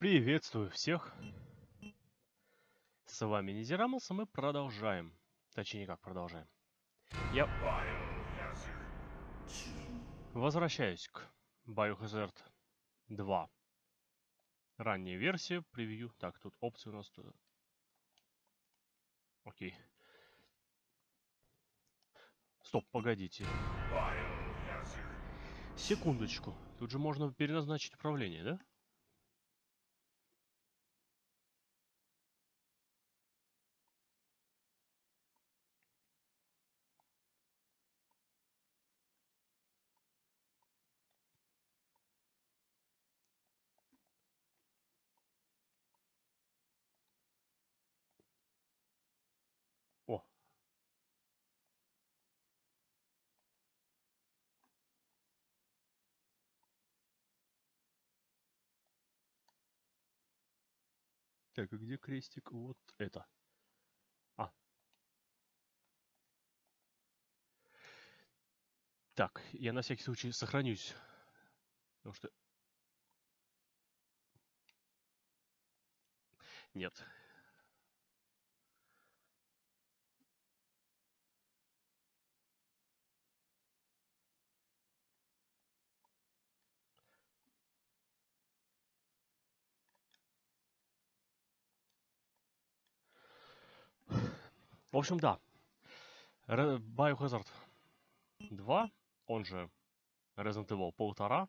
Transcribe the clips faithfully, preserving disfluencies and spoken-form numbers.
Приветствую всех! С вами Низерамос, и мы продолжаем. Точнее, как продолжаем. Я возвращаюсь к Biohazard два. Ранняя версия, превью. Так, тут опции у нас... Окей. Стоп, погодите. Секундочку. Тут же можно переназначить управление, да? О. Так, и где крестик? Вот это. А. Так, я на всякий случай сохранюсь. Потому что... Нет. В общем, да. Biohazard два, он же Resident Evil полтора,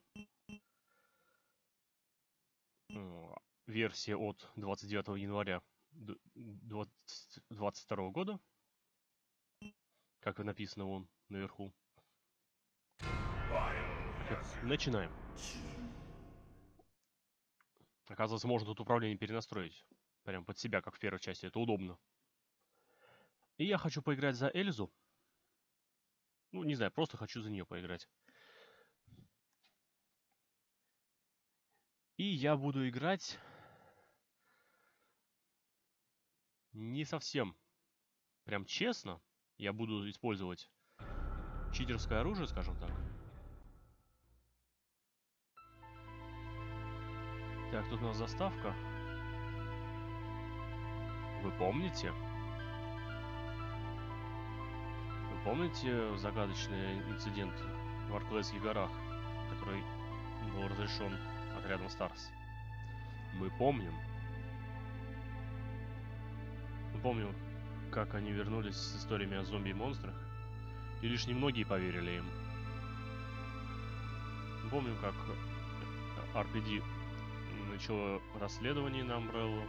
версия от двадцать девятого января двадцать второго года, как и написано вон наверху. Начинаем. Оказывается, можно тут управление перенастроить. Прям под себя, как в первой части. Это удобно. И я хочу поиграть за Эльзу. Ну, не знаю, просто хочу за нее поиграть. И я буду играть... Не совсем прям честно. Я буду использовать читерское оружие, скажем так. Так, тут у нас заставка. Вы помните? Вы помните загадочный инцидент в Арклесских горах, который был разрешен отрядом Старс? Мы помним. Мы помним, как они вернулись с историями о зомби и монстрах, и лишь немногие поверили им. Мы помним, как ар пи ди начало расследование на Umbrella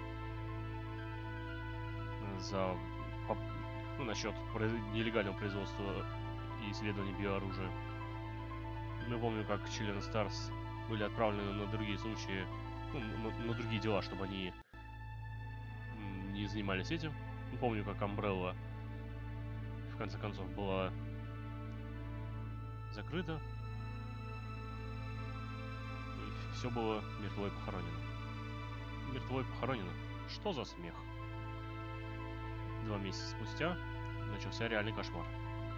за... Ну, насчет нелегального производства и исследования биооружия. Мы помним, как члены Старс были отправлены на другие случаи, ну, на, на другие дела, чтобы они не занимались этим. Мы помним, как Umbrella в конце концов была закрыта. И все было мертво и похоронено. Мертво и похоронено. Что за смех? Два месяца спустя начался реальный кошмар.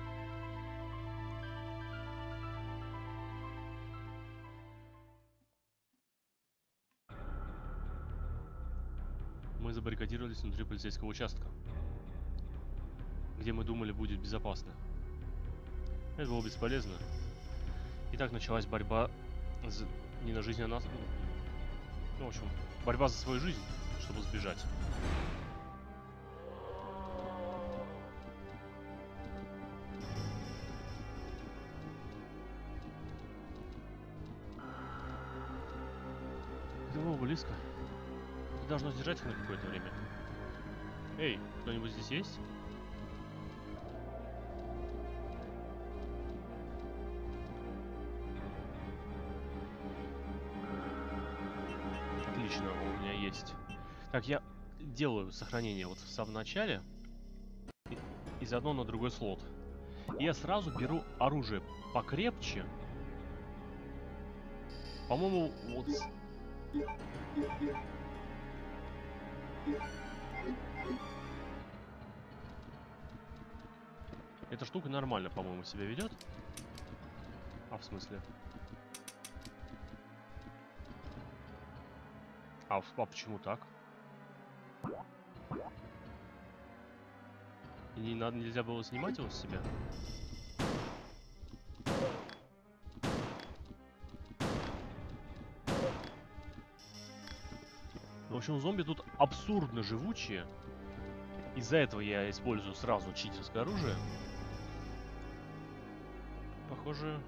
Мы забаррикадировались внутри полицейского участка, где мы думали будет безопасно. Это было бесполезно. И так началась борьба за... не на жизнь, а на... Ну, в общем, борьба за свою жизнь, чтобы сбежать. Это было близко. Ты должна сдержать их на какое-то время. Эй, кто-нибудь здесь есть? Отлично, у меня есть. Так, я делаю сохранение вот в самом начале и, и заодно на другой слот. И я сразу беру оружие покрепче. По-моему, вот... Эта штука нормально, по-моему, себя ведет. А в смысле? А, а почему так? И не надо, нельзя было снимать его с себя? В общем, зомби тут абсурдно живучие. Из-за этого я использую сразу читерское оружие. Похоже,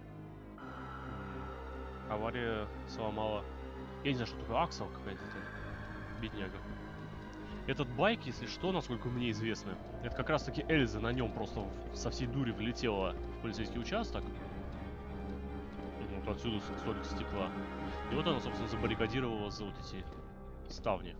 авария сломала... Я не знаю, что такое Аксел какая-то, бедняга. Этот байк, если что, насколько мне известно, это как раз таки Эльза на нем просто со всей дури влетела в полицейский участок. Вот отсюда столько стекла. И вот она, собственно, забаррикадировала за вот эти ставни.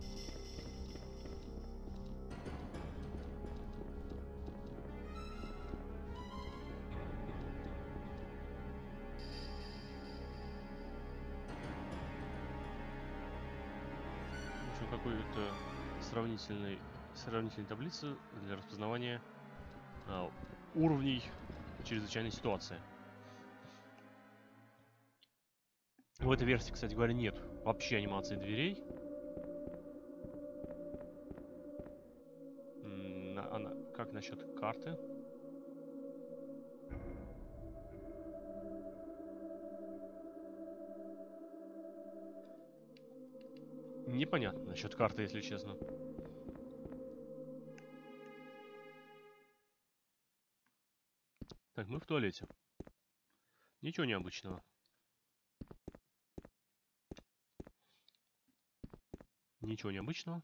В общем, какой-то сравнительной, сравнительной таблицы для распознавания а, уровней чрезвычайной ситуации. В этой версии, кстати говоря, нет вообще анимации дверей. Она, как насчет карты? Непонятно насчет карты, если честно. Так, мы в туалете. Ничего необычного. Ничего необычного.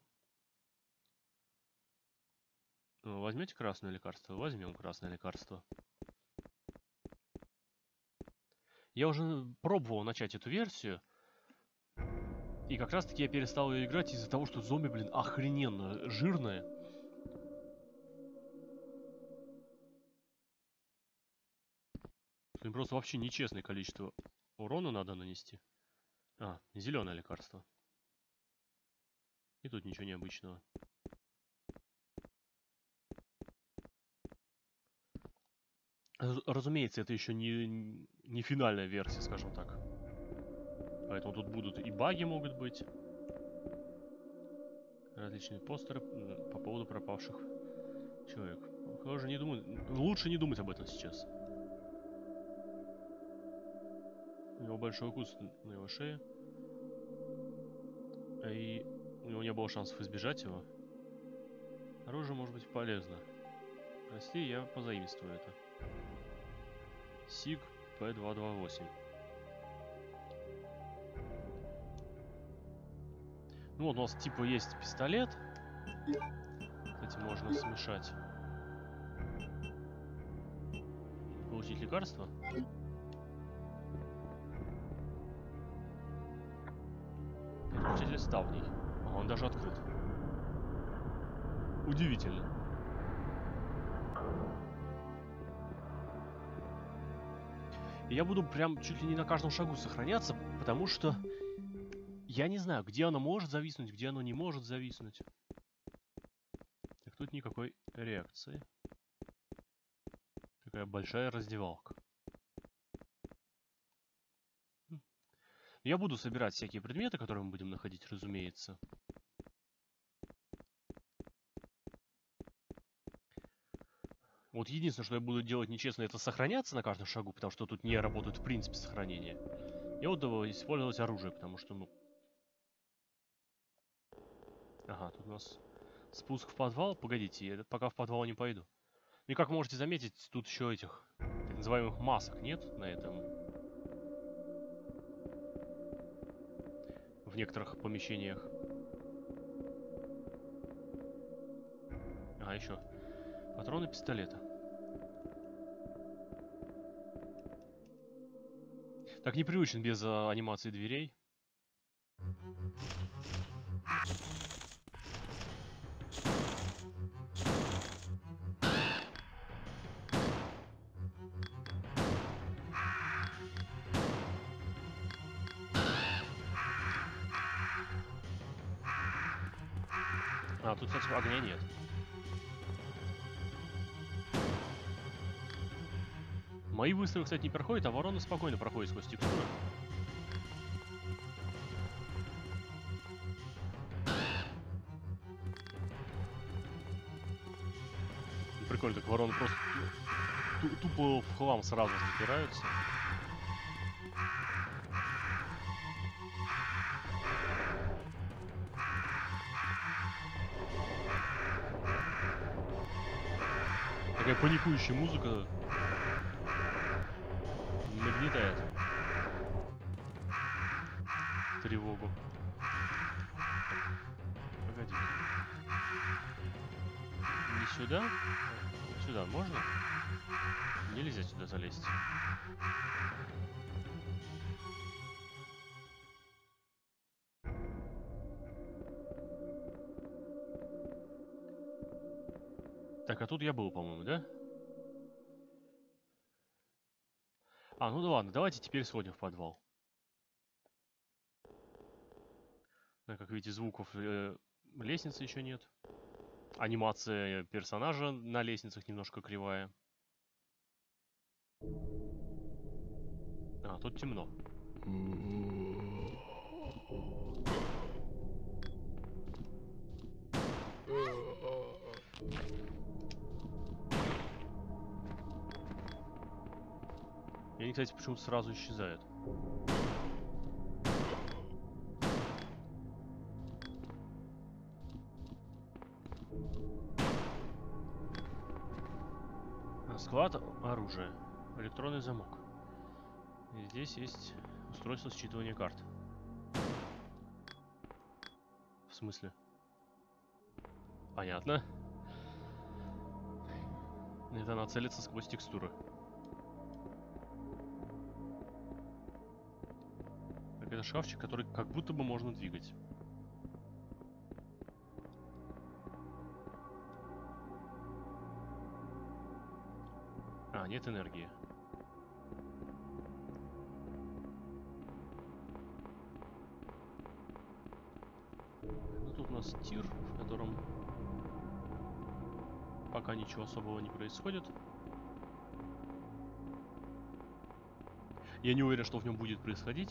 Возьмете красное лекарство? Возьмем красное лекарство. Я уже пробовал начать эту версию. И как раз таки я перестал ее играть из-за того, что зомби, блин, охрененно жирные. Им просто вообще нечестное количество урона надо нанести. А, зеленое лекарство. И тут ничего необычного. Разумеется, это еще не, не финальная версия, скажем так. Поэтому тут будут и баги могут быть. Различные постеры по поводу пропавших человек. Похоже, не думаю. Лучше не думать об этом сейчас. У него большой укус на его шее. И у него не было шансов избежать его. Оружие может быть полезно. Прости, я позаимствую это. Сиг П двести двадцать восемь. Ну вот у нас типа есть пистолет. Кстати, можно смешать. Получить лекарство. Включатель ставней. Ага, он даже открыт. Удивительно. И я буду прям чуть ли не на каждом шагу сохраняться, потому что я не знаю, где оно может зависнуть, где оно не может зависнуть. Так, тут никакой реакции. Такая большая раздевалка. Я буду собирать всякие предметы, которые мы будем находить, разумеется. Вот единственное, что я буду делать нечестно, это сохраняться на каждом шагу, потому что тут не работают в принципе сохранения. Я вот буду использовать оружие, потому что, ну... Ага, тут у нас спуск в подвал. Погодите, я пока в подвал не пойду. И как можете заметить, тут еще этих так называемых масок нет на этом. В некоторых помещениях. А, еще. Патроны пистолета. Так непривычен без а, анимации дверей. А, тут, кстати, огня нет. Мои выстрелы, кстати, не проходят, а ворона спокойно проходит сквозь текстуры. Прикольно, так вороны просто ту- тупо в хлам сразу забираются. Такая паникующая музыка нагнетает тревогу. Погоди. Не сюда? Сюда можно? Нельзя сюда залезть. Так, а тут я был, по-моему, да? А, ну да ладно, давайте теперь сходим в подвал. Да, как видите, звуков э, лестницы еще нет. Анимация персонажа на лестницах немножко кривая. А, тут темно. И они, кстати, почему-то сразу исчезают. Склад оружия. Электронный замок. И здесь есть устройство считывания карт. В смысле? Понятно. Это она целится сквозь текстуры. Так, это шкафчик, который как будто бы можно двигать. А, нет энергии. Ну, тут у нас тир, в котором пока ничего особого не происходит. Я не уверен, что в нем будет происходить.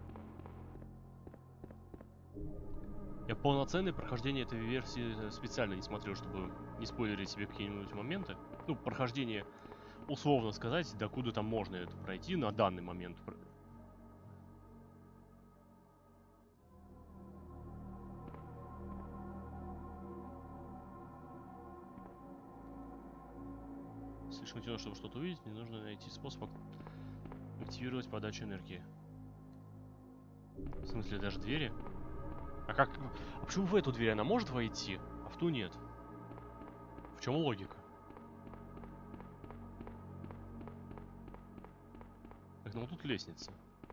Я полноценное прохождение этой версии специально не смотрел, чтобы не спойлерить себе какие-нибудь моменты. Ну, прохождение, условно сказать, докуда там можно это пройти на данный момент. Слишком темно, чтобы что-то увидеть. Мне нужно найти способ активировать подачу энергии. В смысле, даже двери? А как... А почему в эту дверь она может войти, а в ту нет? В чем логика? Так, ну вот тут лестница.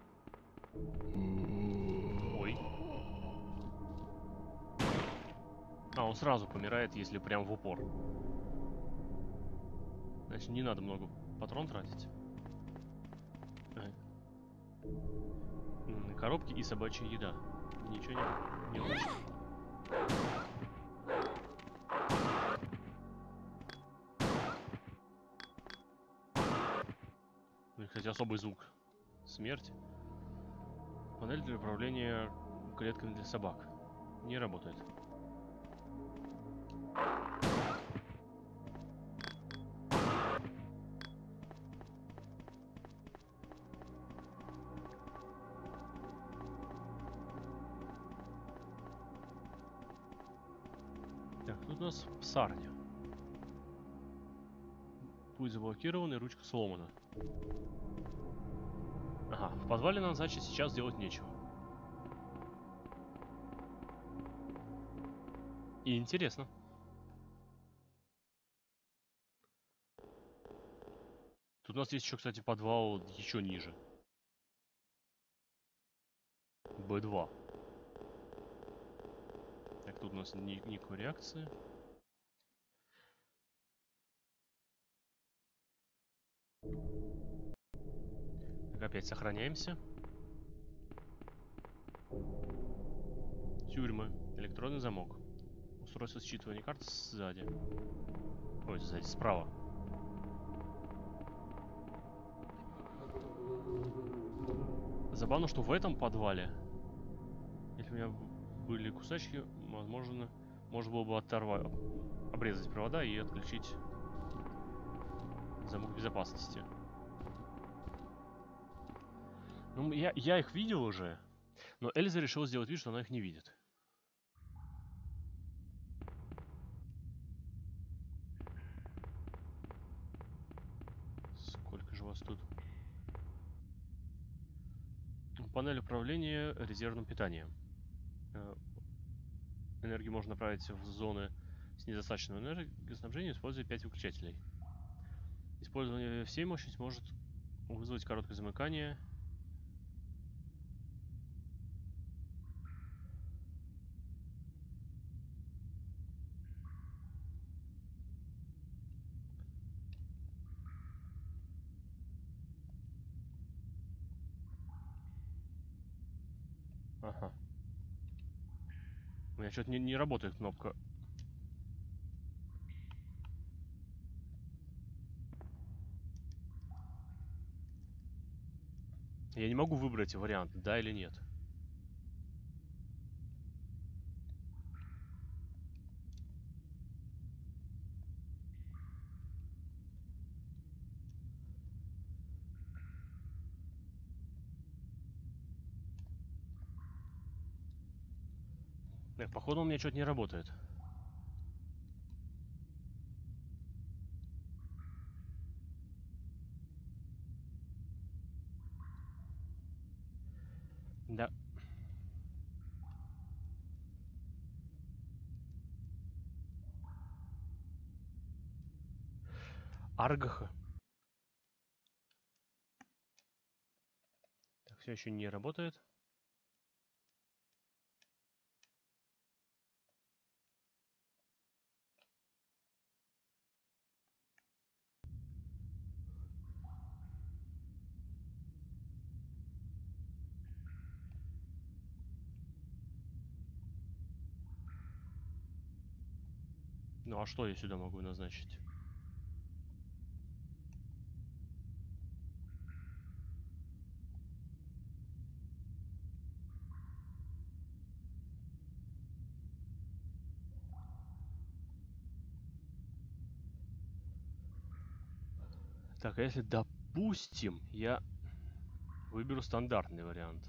Ой. А, он сразу помирает, если прям в упор. Значит, не надо много патрон тратить. А. Коробки и собачья еда. Ничего не, не очень. Ну и, кстати, особый звук смерти. Панель для управления клетками для собак. Не работает. Так, тут у нас псарня. Путь заблокирован и ручка сломана. Ага, в подвале нам, значит, сейчас делать нечего. И интересно. Тут у нас есть еще, кстати, подвал еще ниже. бэ два. Так, тут у нас ни никакой реакции. Так, опять сохраняемся. Тюрьмы. Электронный замок. Устройство считывания карт сзади. Ой, сзади, справа. Забавно, что в этом подвале, если у меня были кусачки, возможно, можно было бы оторвать, обрезать провода и отключить Замок безопасности. Ну, я, я их видел уже, но Эльза решила сделать вид, что она их не видит. Сколько же вас тут? Панель управления резервным питанием. Энергию можно направить в зоны с недостаточным энергоснабжением, используя пять выключателей. Использование всей мощности может вызвать короткое замыкание. Ага. У меня что-то не, не работает кнопка. Я не могу выбрать вариант, да или нет. Нет, походу у меня что-то не работает. Да. Аргаха. Так, все еще не работает. Ну а что я сюда могу назначить? Так, а если, допустим, я выберу стандартный вариант.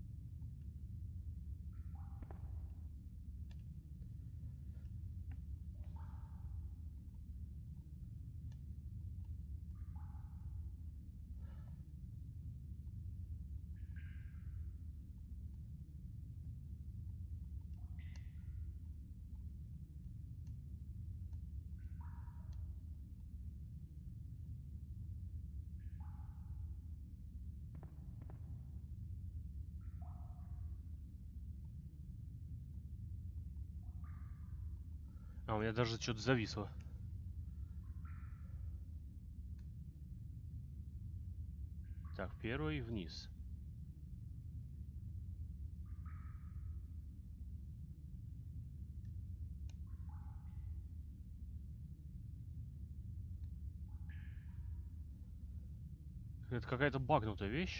А, у меня даже что-то зависло. Так, первый вниз. Это какая-то багнутая вещь.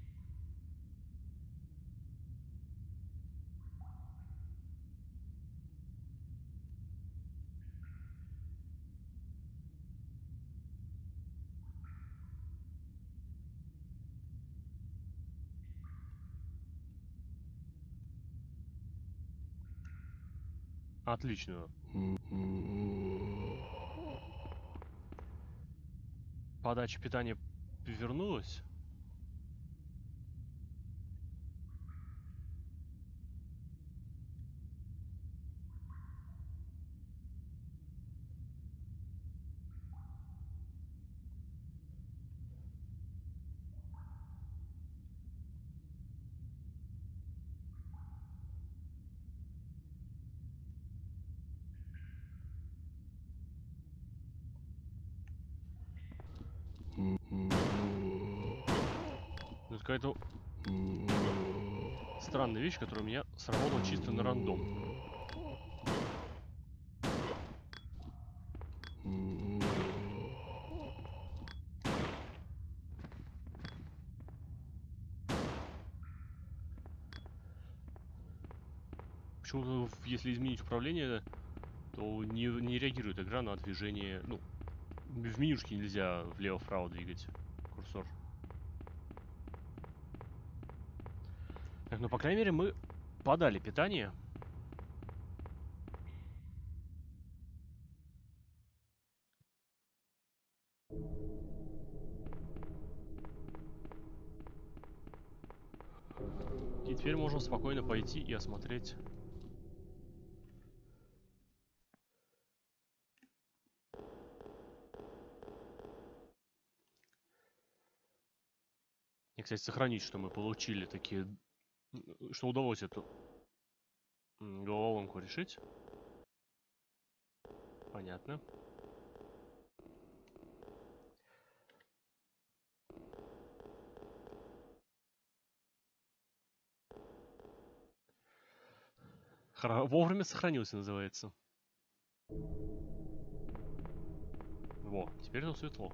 Отлично. Подача питания вернулась. Это какая-то странная вещь, которая у меня сработала чисто на рандом. Почему-то, если изменить управление, то не, не реагирует игра на движение, ну, В менюшке нельзя влево-вправо двигать курсор. Так, ну, по крайней мере, мы подали питание. И теперь можем спокойно пойти и осмотреть. И, кстати, сохранить, что мы получили такие... Что удалось эту головоломку решить. Понятно. Хра... Вовремя сохранился, называется. Во, теперь тут светло.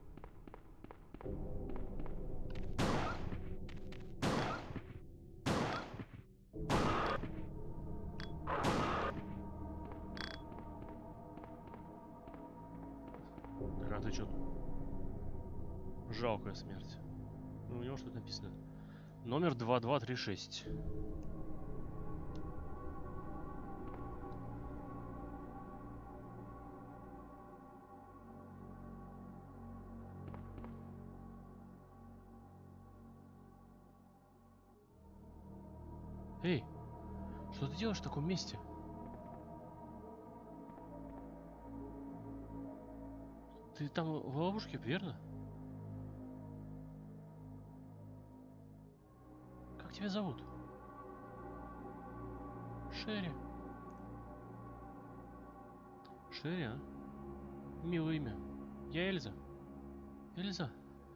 А ты чё? Жалкая смерть. Ну, у него что-то написано. Номер два два три шесть. Эй, что ты делаешь в таком месте? Ты там в ловушке, верно? Как тебя зовут? Шерри. Шерри, а? Милое имя. Я Эльза. Эльза.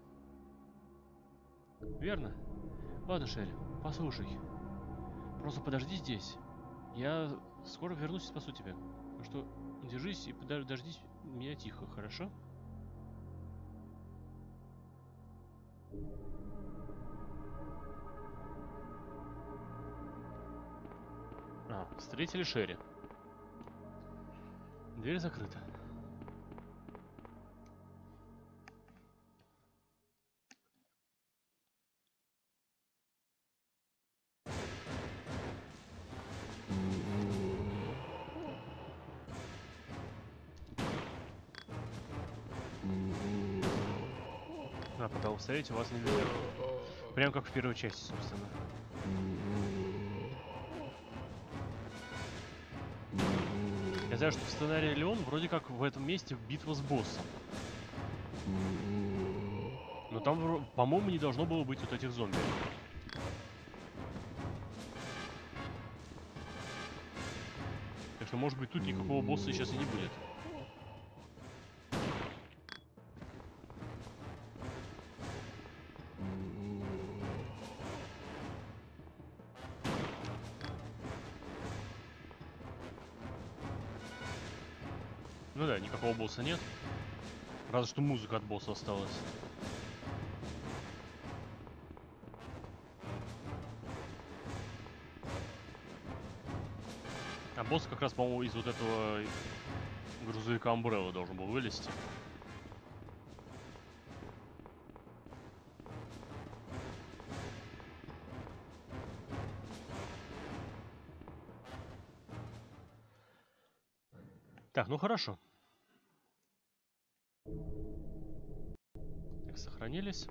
Верно? Ладно, Шерри, послушай. Просто подожди здесь. Я скоро вернусь и спасу тебя. Так что держись и подождись меня тихо, хорошо? А, встретили Шерри. Дверь закрыта. А, пока вы стоите, вас не видно. Прям как в первой части, собственно. Я знаю, что в сценарии Леон вроде как в этом месте битва с боссом. Но там, по-моему, не должно было быть вот этих зомби. Так что, может быть, тут никакого босса сейчас и не будет. Ну да, никакого босса нет. Разве что музыка от босса осталась. А босс как раз, по-моему, из вот этого грузовика Umbrella должен был вылезти. Так, ну хорошо. Так, сохранились.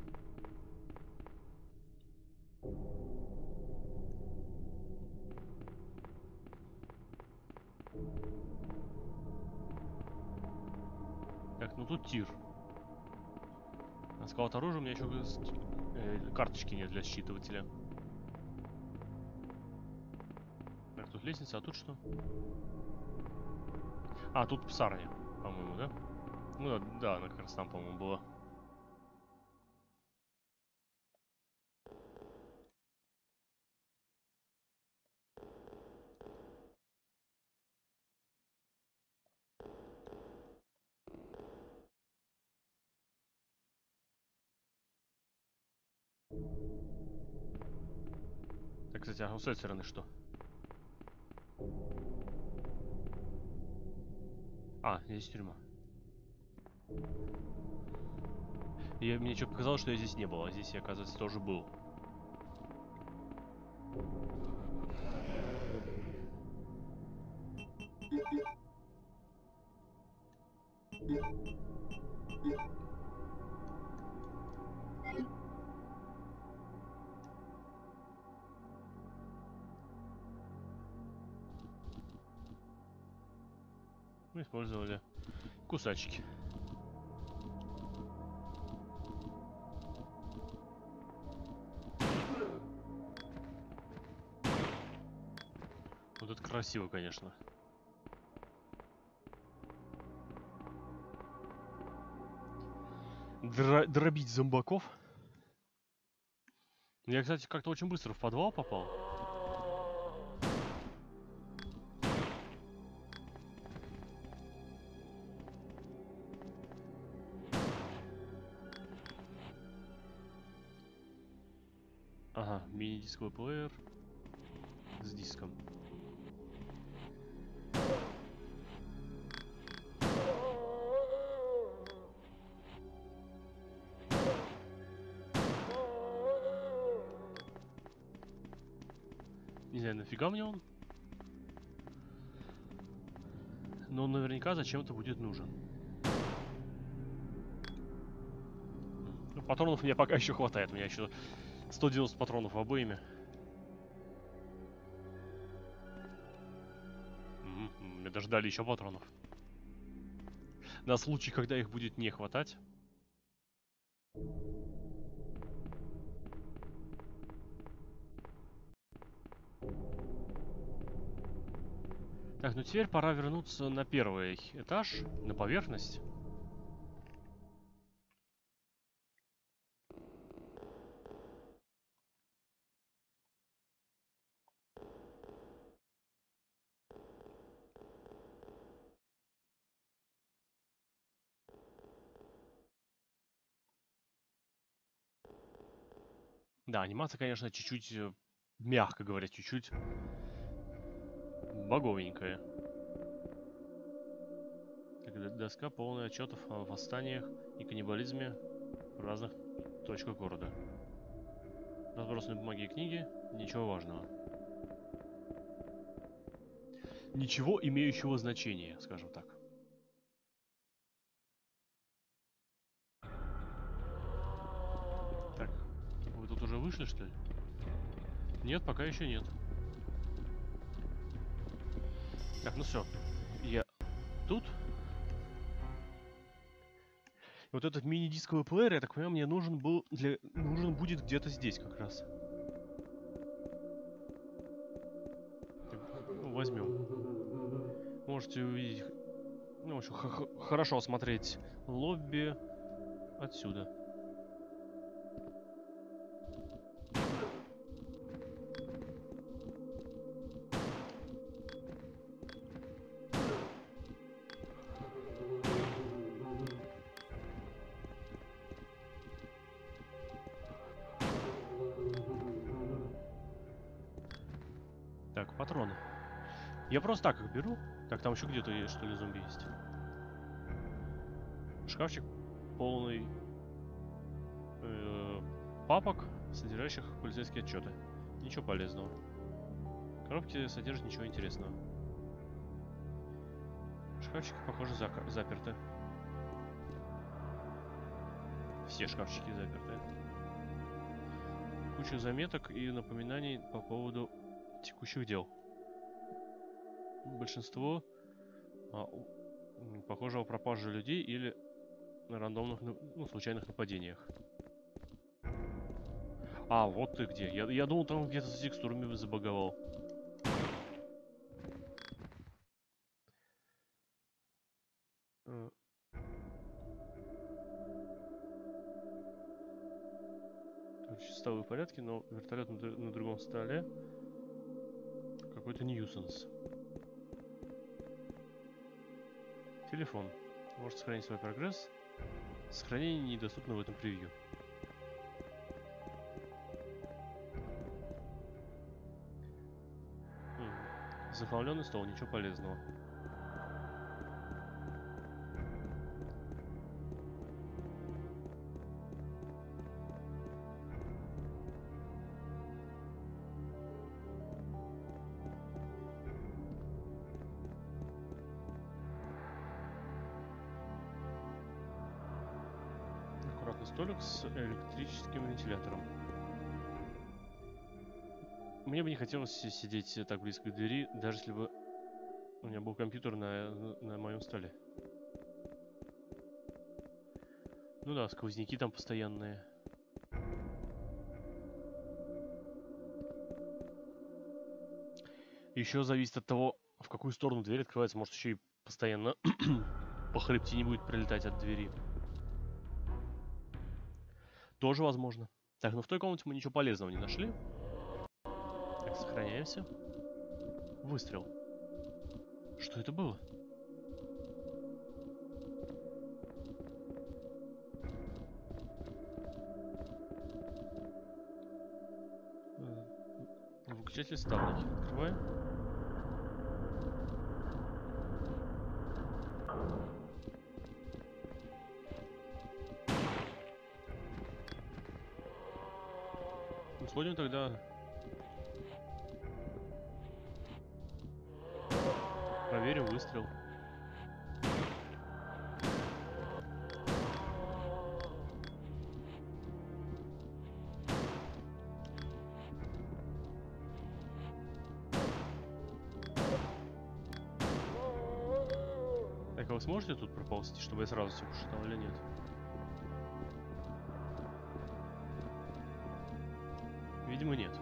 Так, ну тут тир. А скаут оружия у меня еще э, карточки нет для считывателя. Так, тут лестница, а тут что? А, тут псарня, по-моему, да? Ну да, да, она как раз там, по-моему, была. Так, кстати, а с этой стороны что? А, здесь тюрьма. И мне что показалось, что я здесь не был, а здесь я, оказывается, тоже был. Мы использовали кусачки. Вот это красиво, конечно. Дро дробить зомбаков. Я, кстати, как-то очень быстро в подвал попал. Ага, мини-дисковый плеер с диском. Не знаю, нафига мне он. Но он наверняка зачем-то будет нужен. Ну, патронов мне пока еще хватает. У меня еще сто девяносто патронов в обоими. Мне даже дали еще патронов. На случай, когда их будет не хватать. Так, ну теперь пора вернуться на первый этаж, на поверхность. Да, анимация, конечно, чуть-чуть, мягко говоря, чуть-чуть боговенькая. Так, доска полная отчетов о восстаниях и каннибализме в разных точках города. Разбросаны бумаги и книги, ничего важного. Ничего имеющего значения, скажем так. Так, вы тут уже вышли, что ли? Нет, пока еще нет. Так, ну все. Я тут. Вот этот мини-дисковый плеер, я так понимаю, мне нужен был для... нужен будет где-то здесь как раз. Так, ну, возьмем. Можете увидеть, ну, в общем, хорошо осмотреть лобби отсюда. Так, патроны. Я просто так их беру. Так, там еще где-то, что ли, зомби есть. Шкафчик полный э, папок, содержащих полицейские отчеты. Ничего полезного. Коробки содержат ничего интересного. Шкафчики, похоже, заперты. Все шкафчики заперты. Куча заметок и напоминаний по поводу текущих дел. Большинство а, похоже о пропаже людей или на рандомных, ну, случайных нападениях. А, вот ты где. Я, я думал, там где-то с текстурами забаговал. Короче, столы в порядке, но вертолет на, на другом столе. Какой-то ньюсенс. Телефон. Может сохранить свой прогресс. Сохранение недоступно в этом превью. Хм. Захламленный стол, ничего полезного. столик с электрическим вентилятором. Мне бы не хотелось сидеть так близко к двери, даже если бы у меня был компьютер на, на моем столе. Ну да, сквозняки там постоянные. Еще зависит от того, в какую сторону дверь открывается. Может, еще и постоянно по хребтине будет прилетать от двери. Тоже возможно. Так, ну в той комнате мы ничего полезного не нашли. Так, сохраняемся. Выстрел. Что это было? Выключатель ставни. Открываем. Ну, сходим тогда. Проверим выстрел. Так, а вы сможете тут проползти, чтобы я сразу все посчитал или нет? Видимо, нет.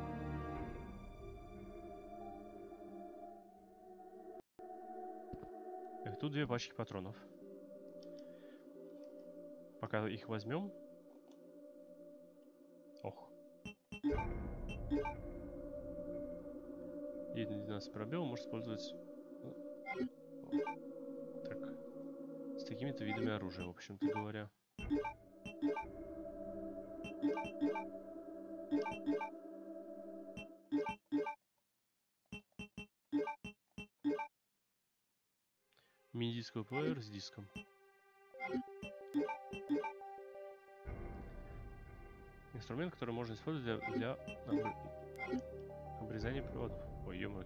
Так, тут две пачки патронов. Пока их возьмем. Ох. И двенадцать пробел можно использовать. Так. С такими-то видами оружия, в общем-то говоря. Мини-дисковый плеер с диском. Инструмент, который можно использовать для, для обр... обрезания проводов. Ой, ё-моё.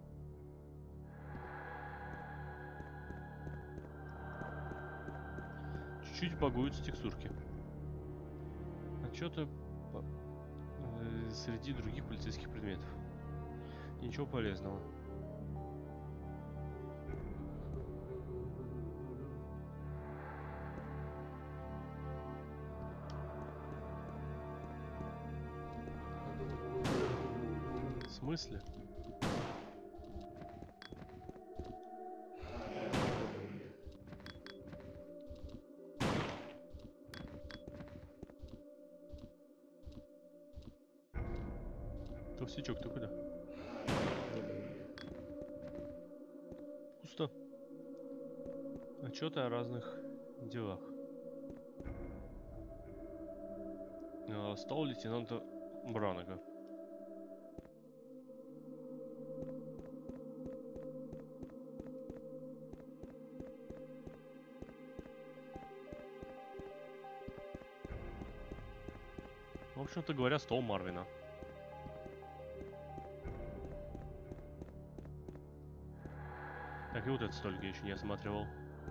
Чуть-чуть багуются текстурки. Отчеты по... э, среди других полицейских предметов. Ничего полезного. В смысле? Толстячок, ты куда? Пусто. Отчеты о разных делах. Э, стол лейтенанта Бранага. В общем-то говоря, стол Марвина. Так, и вот этот столик я еще не осматривал.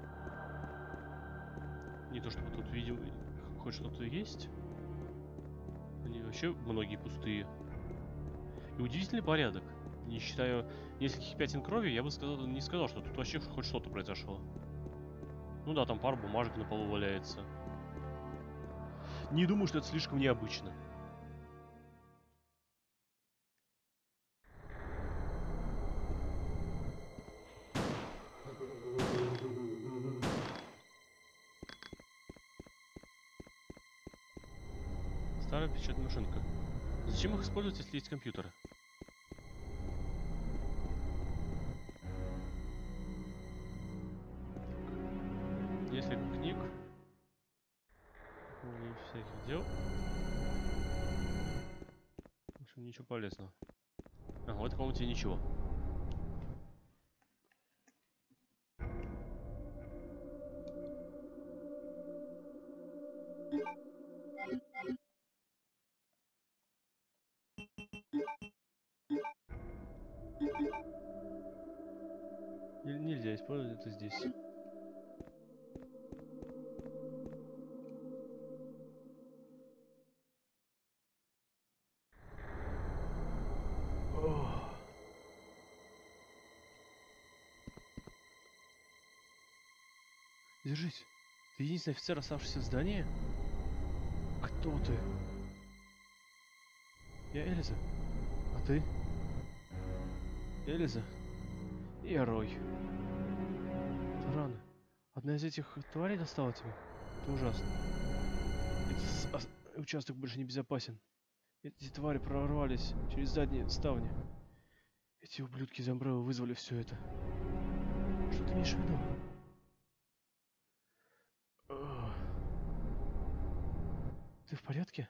Не то чтобы тут, видимо, хоть что-то есть. Они вообще многие пустые. И удивительный порядок. Не считая нескольких пятен крови, я бы сказал, не сказал, что тут вообще хоть что-то произошло. Ну да, там пара бумажек на полу валяется. Не думаю, что это слишком необычно. Старая печатная машинка. Зачем их использовать, если есть компьютеры? Несколько книг. Не всяких дел. В общем, ничего полезного. А, в этой комнате ничего. Нельзя использовать это здесь. Держись. Ты единственный офицер, оставшийся в здании? Кто ты? Я Элиза. А ты? Элиза? Я Рой. Таран, одна из этих тварей достала тебя? Это ужасно. Этот участок больше не безопасен. Эти твари прорвались через задние ставни. Эти ублюдки из Амбрео вызвали все это. Что ты имеешь в виду? Ты в порядке?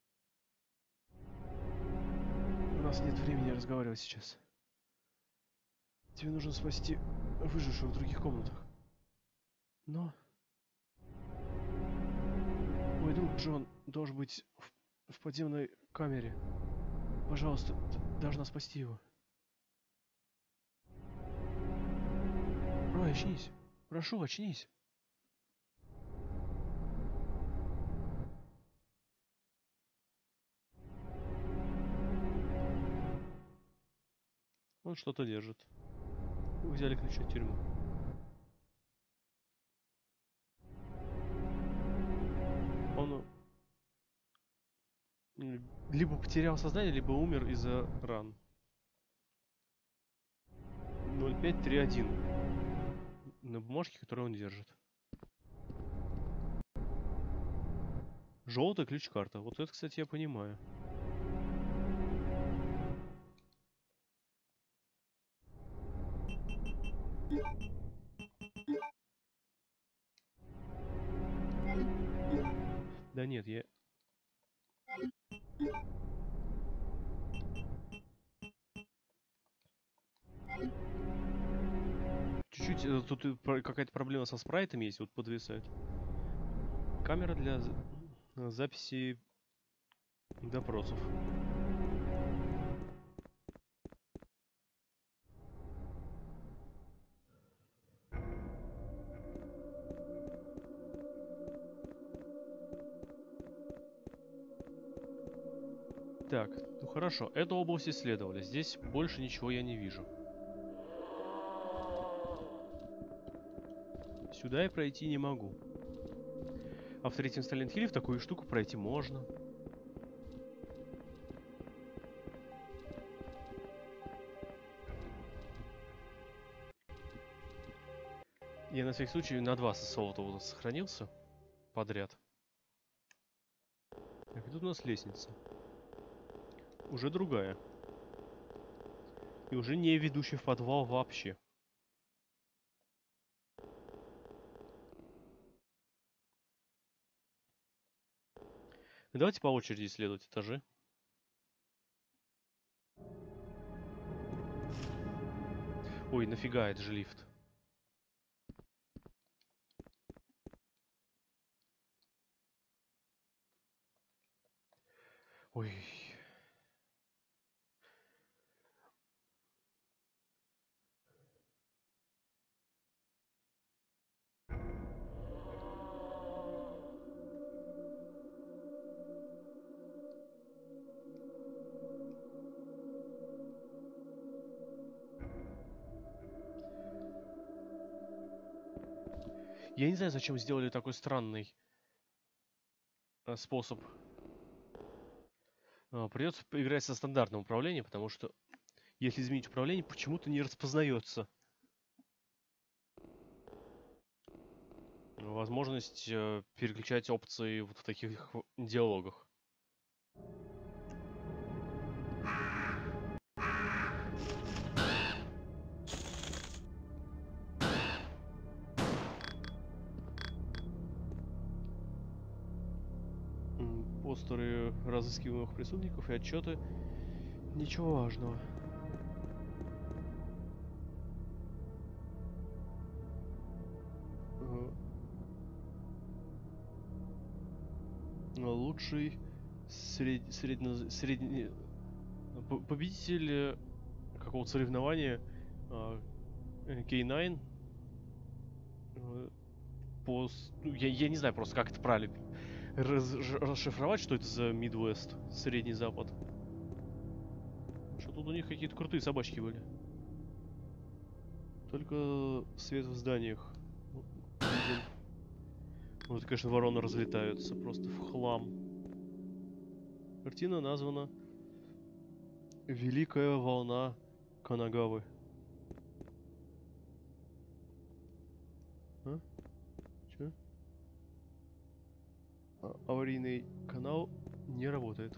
У нас нет времени разговаривать сейчас. Тебе нужно спасти выжившего в других комнатах. Но... Мой друг Джон должен быть в, в подземной камере. Пожалуйста, ты должна спасти его. Рой, очнись. Прошу, очнись. Он что-то держит. Вы взяли ключ от тюрьмы. Он либо потерял сознание, либо умер из-за ран. ноль пять три один на бумажке, которую он держит. Желтая ключ-карта. Вот это, кстати, я понимаю. Да нет, я... Чуть-чуть... э, Тут и про- какая-то проблема со спрайтами есть, вот подвисает. Камера для за- записи допросов. Так, ну хорошо, эту область исследовали. Здесь больше ничего я не вижу. Сюда я пройти не могу. А в третьем Silent Hill в такую штуку пройти можно. Я на всякий случай на два соусового сохранился подряд. Так, и тут у нас лестница. Уже другая. И уже не ведущая в подвал вообще. Давайте по очереди исследовать этажи. Ой, нафига, это же лифт. Ой. Я не знаю, зачем сделали такой странный э, способ. Э, придется поиграть со стандартным управлением, потому что если изменить управление, почему-то не распознается возможность э, переключать опции вот в таких диалогах. Постеры разыскиваемых преступников и отчеты. Ничего важного. Лучший сред... средне... средне... победитель какого-то соревнования кей найн по... ну, я, я не знаю просто, как это правильно раз... расшифровать, что это за Midwest, Средний Запад. Что тут у них какие-то крутые собачки были. Только свет в зданиях виден. Вот, конечно, вороны разлетаются просто в хлам. Картина названа «Великая волна Канагавы». А? Чё? А, аварийный канал не работает.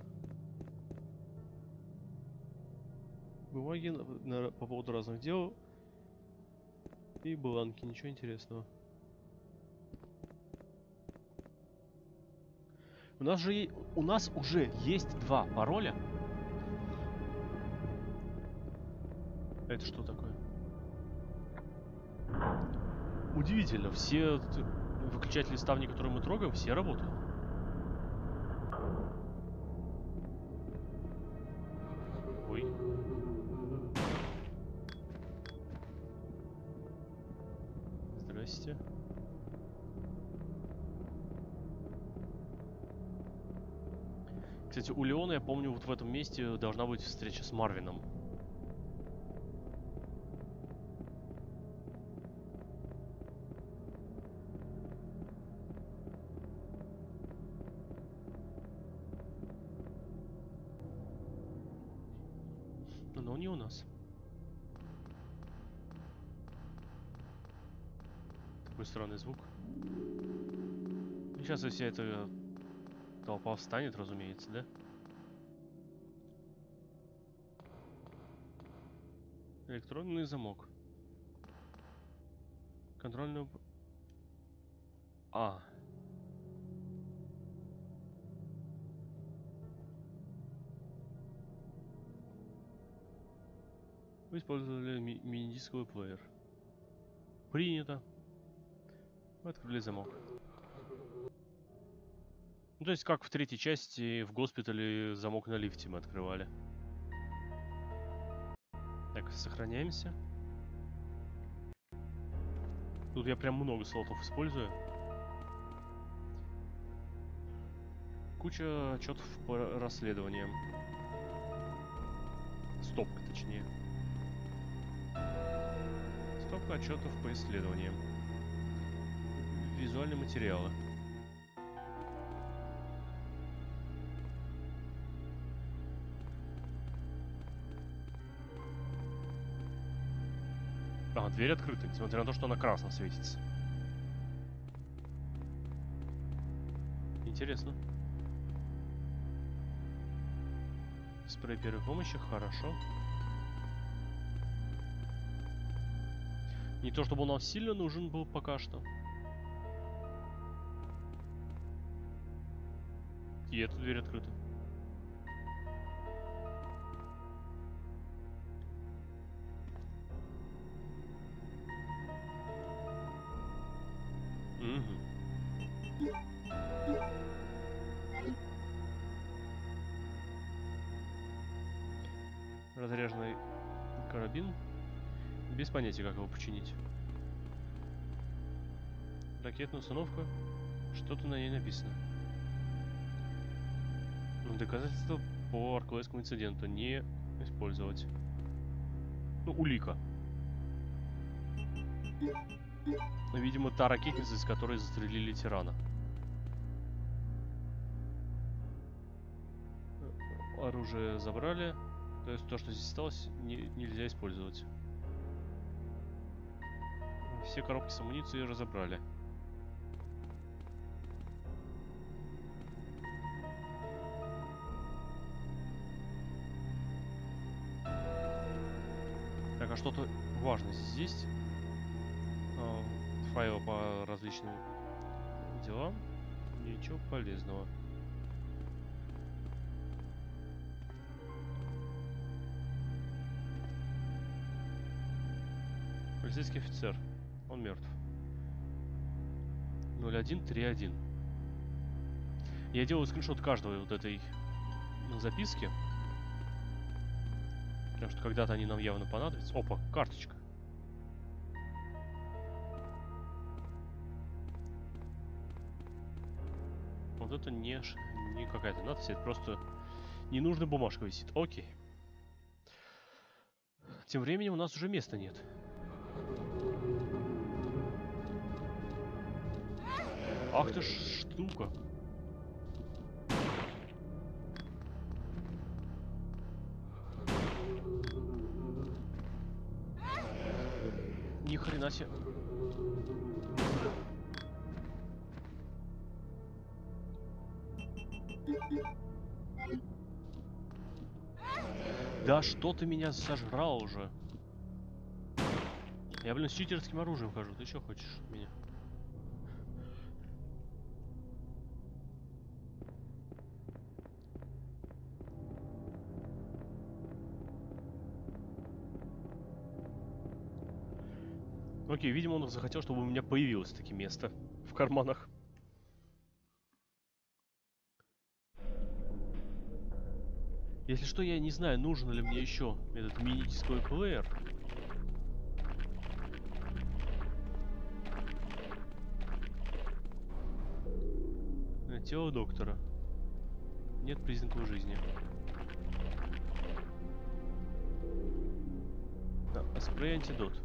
Бумаги на, на, по поводу разных дел и бланки. Ничего интересного. У нас же у нас уже есть два пароля. Это что такое? Удивительно, все выключатели ставни, которые мы трогаем, все работают. Ой. Здрасте. Кстати, у Леона, я помню, вот в этом месте должна быть встреча с Марвином. Но не у нас. Такой странный звук. Сейчас вся эта толпа встанет, разумеется, да? Электронный замок. Контрольную... А. Вы использовали ми мини-дисковый плеер. Принято. Вы открыли замок. Ну, то есть, как в третьей части в госпитале замок на лифте мы открывали. Так, сохраняемся. Тут я прям много слотов использую. Куча отчетов по расследованиям. Стопка, точнее. Стопка отчетов по исследованиям. Визуальные материалы. А, дверь открыта, несмотря на то, что она красным светится. Интересно. Спрей первой помощи, хорошо. Не то чтобы он нам сильно нужен был пока что. И эта дверь открыта. Угу. Разряженный карабин. Без понятия, как его починить. Ракетная установка. Что-то на ней написано. Доказательства по Арклойскому инциденту не использовать. Ну, улика. Видимо, та ракетница, из которой застрелили тирана. Оружие забрали. То есть то, что здесь осталось, не, нельзя использовать. Все коробки с амуницией разобрали. Так, а что-то важное здесь есть? А, файлы по различным делам. Ничего полезного. Полицейский офицер. Он мертв. ноль один три один. Я делаю скриншот каждой вот этой записки. Потому что когда-то они нам явно понадобятся. Опа, карточка. Вот это не, не какая-то надпись, это просто ненужная бумажка висит. Окей. Тем временем у нас уже места нет. Ах ты ж штука. Ни хрена себе. Да что ты меня сожрал уже? Я, блин, с читерским оружием хожу. Ты что хочешь от меня? Окей, видимо, он захотел, чтобы у меня появилось таки место в карманах. Если что, я не знаю, нужен ли мне еще этот мини-дисковый плеер. Тело доктора. Нет признаков жизни. Да, а спрей антидот.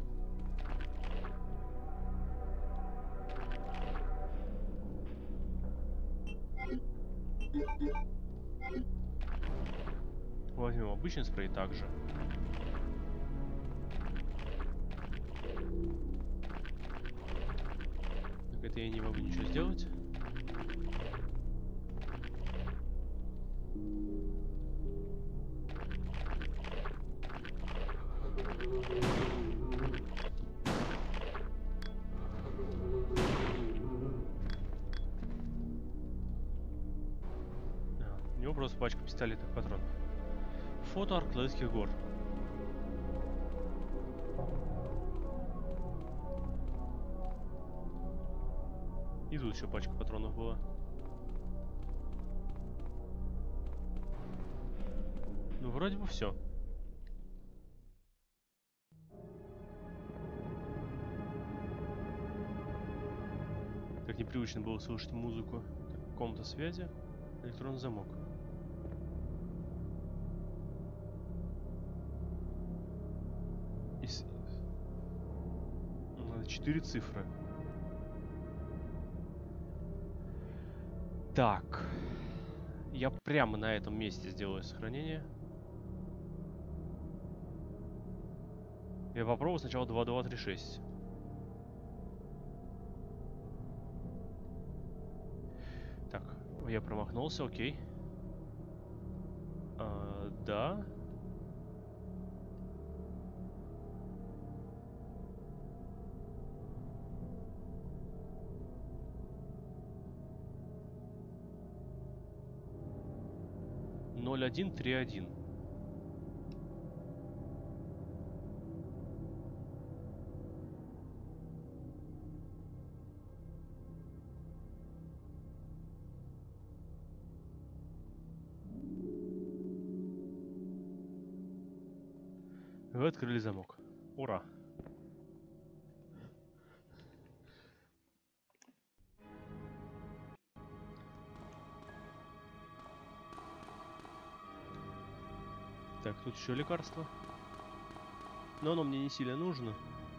Возьмем обычный спрей также. Так, это я не могу ничего сделать. А, у него просто пачка пистолетных патронов. Фото Арклайских гор. И тут еще пачка патронов была. Ну, вроде бы все. Как непривычно было слушать музыку. Так, комната связи. Электронный замок. И с... Надо четыре цифры. Так. Я прямо на этом месте сделаю сохранение. Я попробую сначала два два три шесть. Так, я промахнулся, окей. А, да. ноль один три один. Вы открыли замок. Ура! Так, тут еще лекарство. Но оно мне не сильно нужно.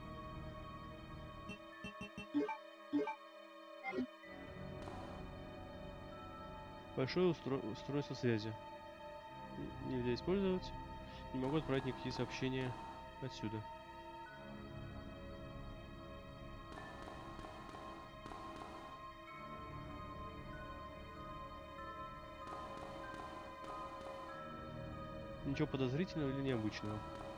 Большое устро... устройство связи. Нельзя использовать. Не могу отправить никакие сообщения отсюда. Ничего подозрительного или необычного.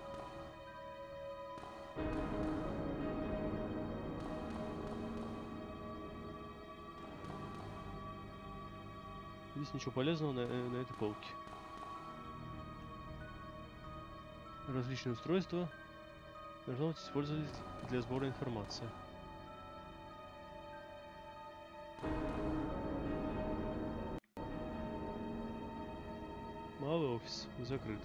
Здесь ничего полезного на, на этой полке. Различные устройства должно быть использовать для сбора информации. Малый офис закрыт.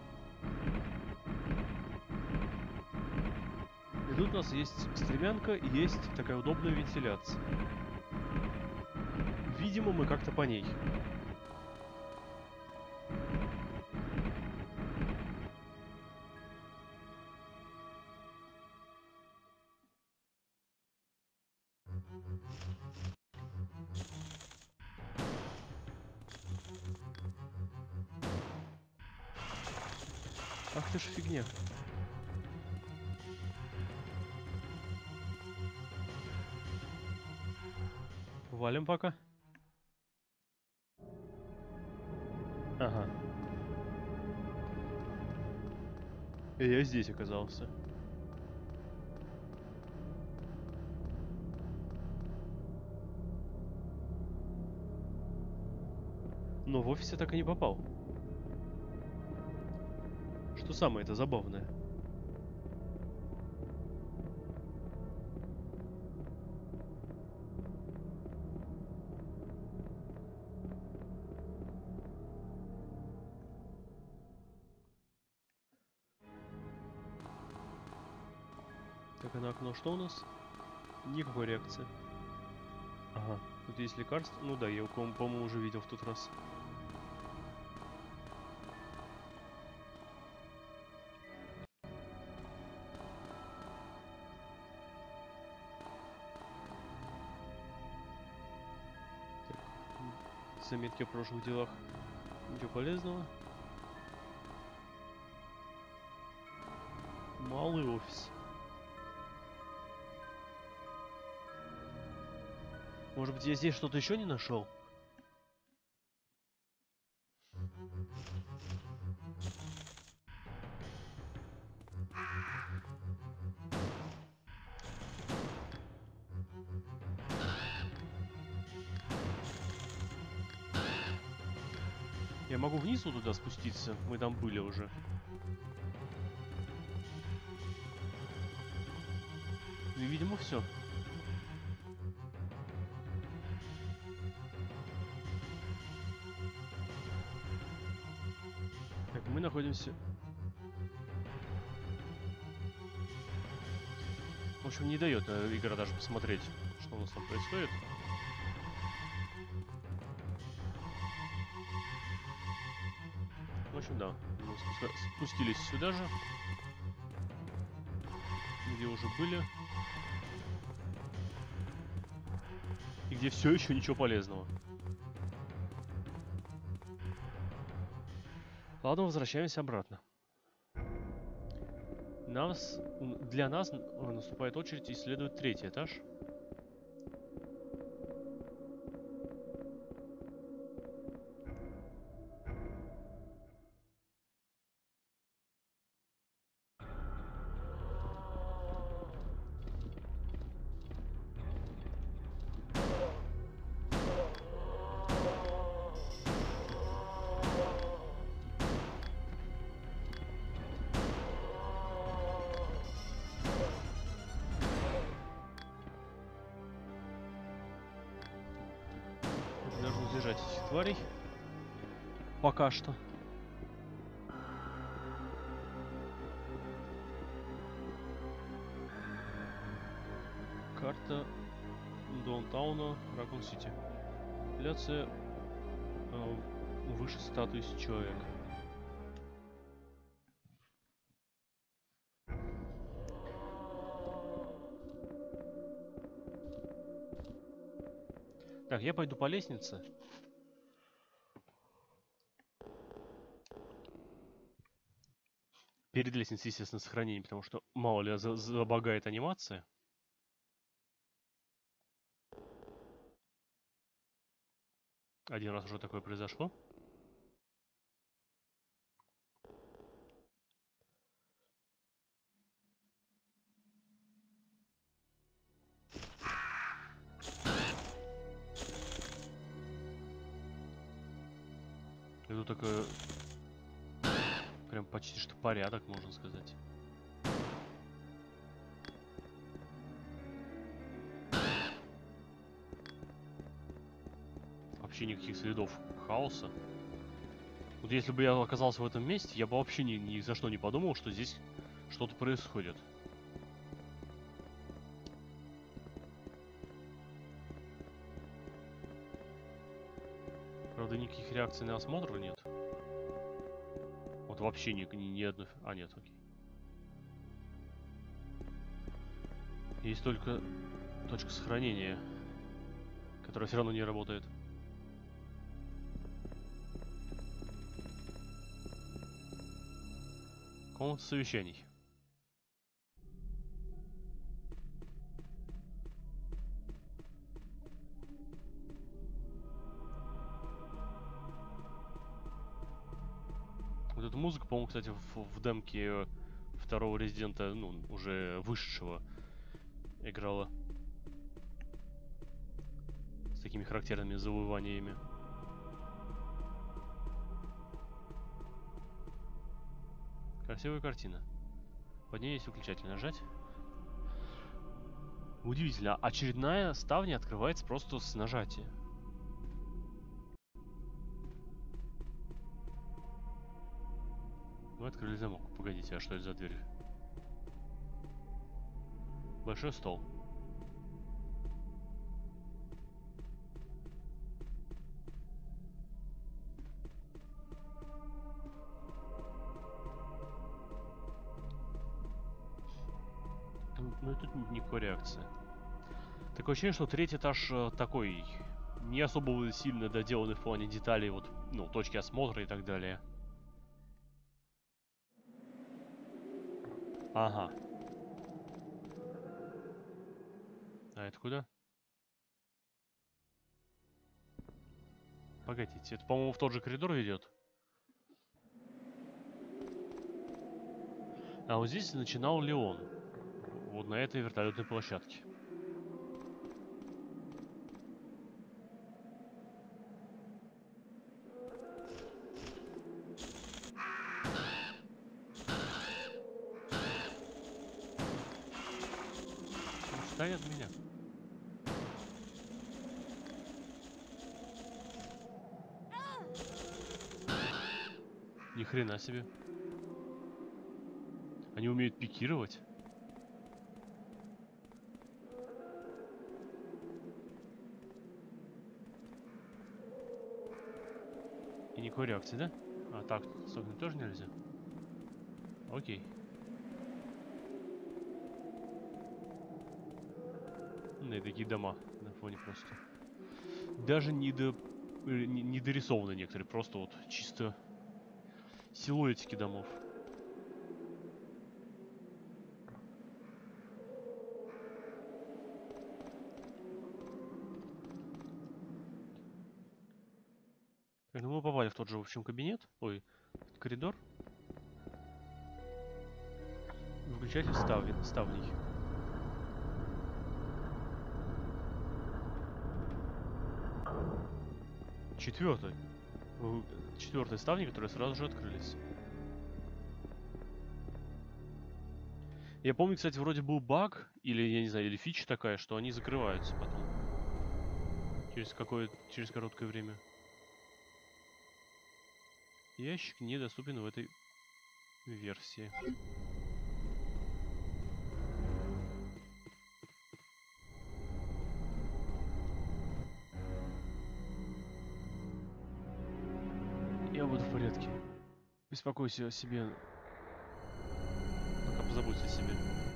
И тут у нас есть стремянка и есть такая удобная вентиляция. Видимо, мы как-то по ней. Ах ты ж фигня. Валим пока. Ага. И я здесь оказался. Но в офис я так и не попал. Что самое это забавное. Так, а на окно что у нас? Никакой реакции. Ага, тут есть лекарство. Ну да, я его, по-моему, уже видел в тот раз. Так, заметки о прошлых делах. Ничего полезного. Малый офис. Может быть, я здесь что-то еще не нашел? Я могу внизу туда спуститься. Мы там были уже. И, видимо, все. Так, мы находимся... В общем, не дает э, игра даже посмотреть, что у нас там происходит. В общем, да. Мы спуска... спустились сюда же. Где уже были. И где все еще ничего полезного. Ладно, возвращаемся обратно. Нас, для нас наступает очередь исследовать третий этаж. Должен избежать этих тварей. Пока что. Карта Даунтауна, Ракун-Сити. Популяция э, выше ста тысяч человек. Так, я пойду по лестнице. Перед лестницей, естественно, сохранение, потому что мало ли за забагает анимация. Один раз уже такое произошло. И тут такое... Прям почти что порядок, можно сказать. Вообще никаких следов хаоса. Вот если бы я оказался в этом месте, я бы вообще ни, ни за что не подумал, что здесь что-то происходит. Правда, никаких реакций на осмотр нет. Вот вообще ни, ни, ни одной... А, нет, окей. Есть только точка сохранения, которая все равно не работает. Комната совещаний. Вот эта музыка, по-моему, кстати, в, в демке второго Резидента, ну, уже вышедшего, играла. С такими характерными завываниями. Красивая картина. Под ней есть выключатель. Нажать. Удивительно. Очередная ставня открывается просто с нажатия. Мы открыли замок. Погодите, а что это за дверь? Большой стол. Ну и тут никакой реакции. Такое ощущение, что третий этаж э, такой не особо сильно доделанный в плане деталей, вот, ну, точки осмотра и так далее. Ага. А это куда? Погодите, это, по-моему, в тот же коридор ведет. А вот здесь начинал Леон. Вот на этой вертолетной площадке. Отстань от меня. Ни хрена себе. Они умеют пикировать. И никакой реакции, да? А так, согнуть тоже нельзя? Окей. Ну и такие дома на фоне просто. Даже не, до... не, не дорисованы некоторые, просто вот чисто силуэтики домов. Так, ну мы попали в тот же, в общем, кабинет. Ой, в коридор. Выключатель ставни, ставней. Четвертый. Четвертые ставни, которые сразу же открылись. Я помню, кстати, вроде был баг, или, я не знаю, или фича такая, что они закрываются потом. Через какое через короткое время. Ящик недоступен в этой версии. Я буду в порядке. Беспокойся о себе. Пока позаботься о себе.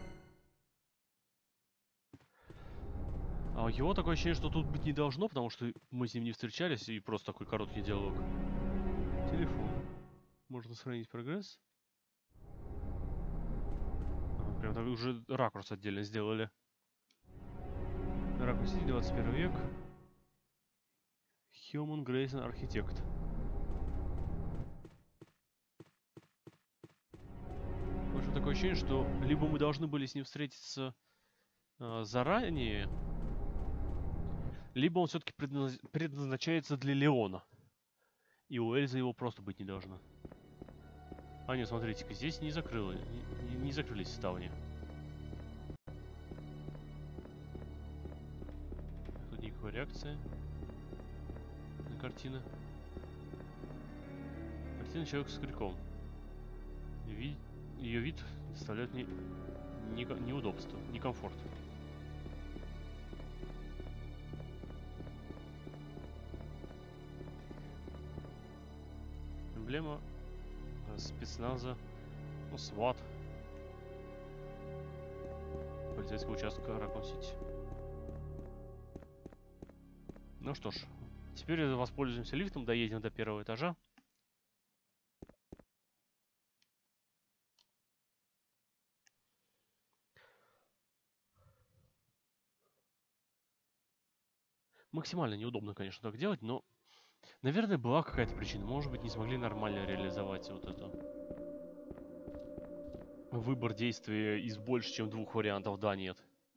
А у его такое ощущение, что тут быть не должно, потому что мы с ним не встречались, и просто такой короткий диалог. Телефон. Можно сохранить прогресс. А, прям так уже ракурс отдельно сделали. Ракурс двадцать первый век. Human Grayson Architect. В общем, такое ощущение, что либо мы должны были с ним встретиться э, заранее, либо он все-таки предназ... предназначается для Леона. И у Эльзы его просто быть не должно. А нет, смотрите-ка, здесь не закрыло, не, не закрылись ставни. Тут никакой реакции на картину. Картина человек с крюком. Вид... Ее вид доставляет мне не... неудобство, некомфорт. Эмблема спецназа, ну, сват полицейского участка Ракун-Сити. Ну что ж, теперь воспользуемся лифтом, доедем до первого этажа. Максимально неудобно, конечно, так делать, но, наверное, была какая-то причина. Может быть, не смогли нормально реализовать вот это. Выбор действия из больше, чем двух вариантов, да, нет.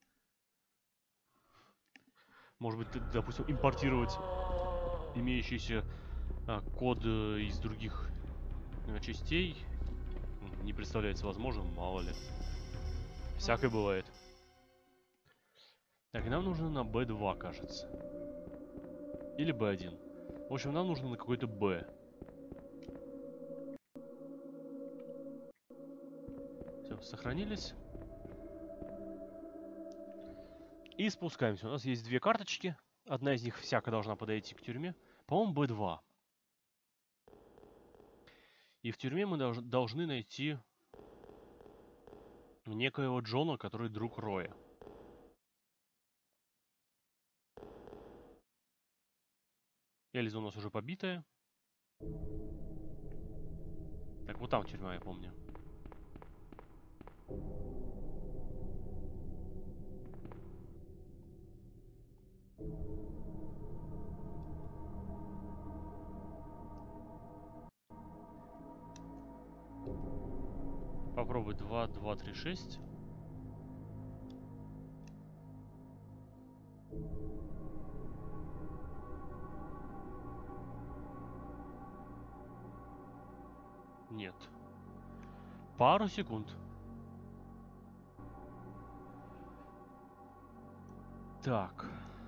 Может быть, допустим, импортировать имеющийся а, код из других а, частей не представляется возможным, мало ли. Всякое бывает. Так, нам нужно на бэ два, кажется. Или бэ один. В общем, нам нужно на какой-то Б. Все, сохранились. И спускаемся. У нас есть две карточки. Одна из них всяко должна подойти к тюрьме. По-моему, бэ два. И в тюрьме мы долж должны найти некоего Джона, который друг Роя. Эльза у нас уже побитая. Так, вот там тюрьма, я помню. Попробуй два, два, три, шесть. Нет. Пару секунд. Так.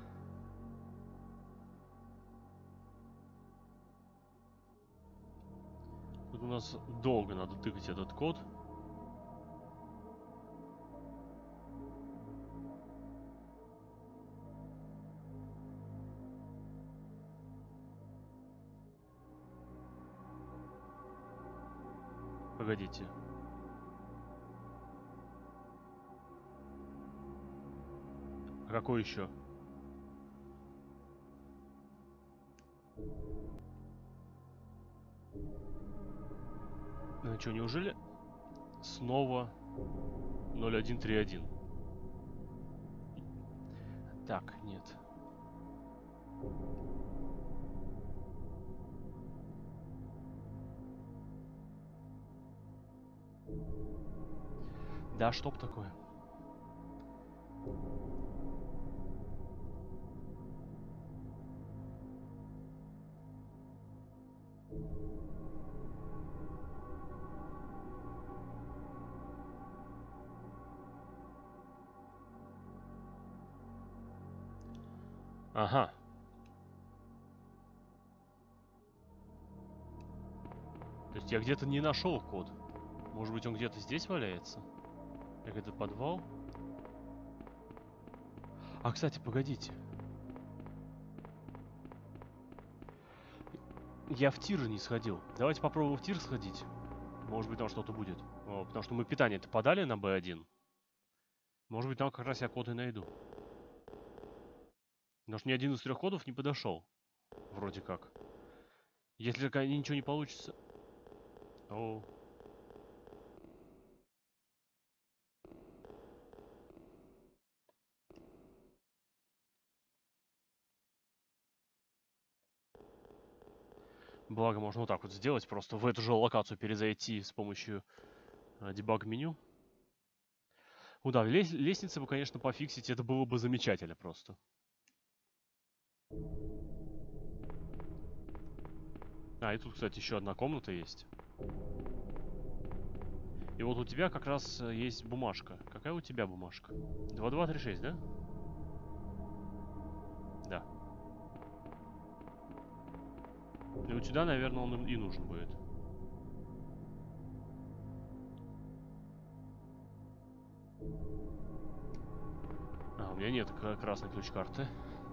Тут у нас долго надо тыкать этот код. Погодите. А какой еще? Ну что, неужели снова ноль один три один? Так, нет. Да, чтоб такое. Ага. То есть я где-то не нашел код. Может быть, он где-то здесь валяется? Как это подвал? А, кстати, погодите. Я в тир не сходил. Давайте попробуем в тир сходить. Может быть, там что-то будет. О, потому что мы питание-то подали на бэ один. Может быть, там как раз я код и найду. Потому что ни один из трех кодов не подошел. Вроде как. Если только ничего не получится... О. Благо, можно вот так вот сделать. Просто в эту же локацию перезайти с помощью э, дебаг-меню. Ну да, лес лестницы бы, конечно, пофиксить. Это было бы замечательно просто. А, и тут, кстати, еще одна комната есть. И вот у тебя как раз есть бумажка. Какая у тебя бумажка? два два три шесть, да? Да. И у тебя, наверное, он и нужен будет. А, у меня нет красной ключ-карты.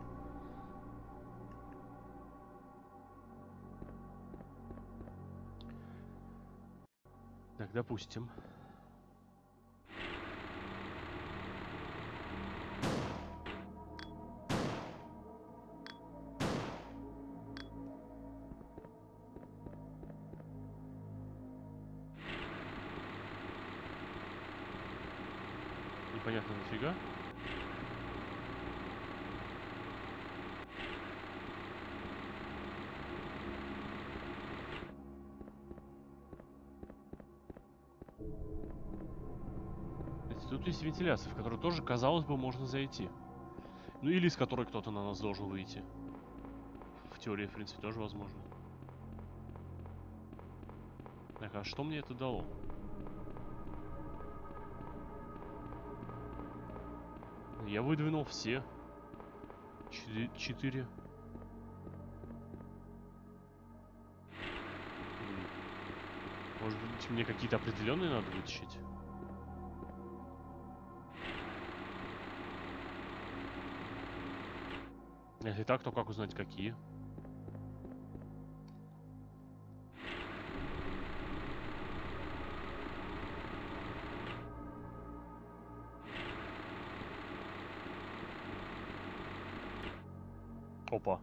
Так, допустим. Непонятно нафига. тут есть вентиляция, в которую тоже, казалось бы, можно зайти. Ну или из которой кто-то на нас должен выйти. В теории, в принципе, тоже возможно. Так, а что мне это дало? Я выдвинул все. Четыре. Четыре. Может быть, мне какие-то определенные надо вытащить? Если так, то как узнать, какие? Опа.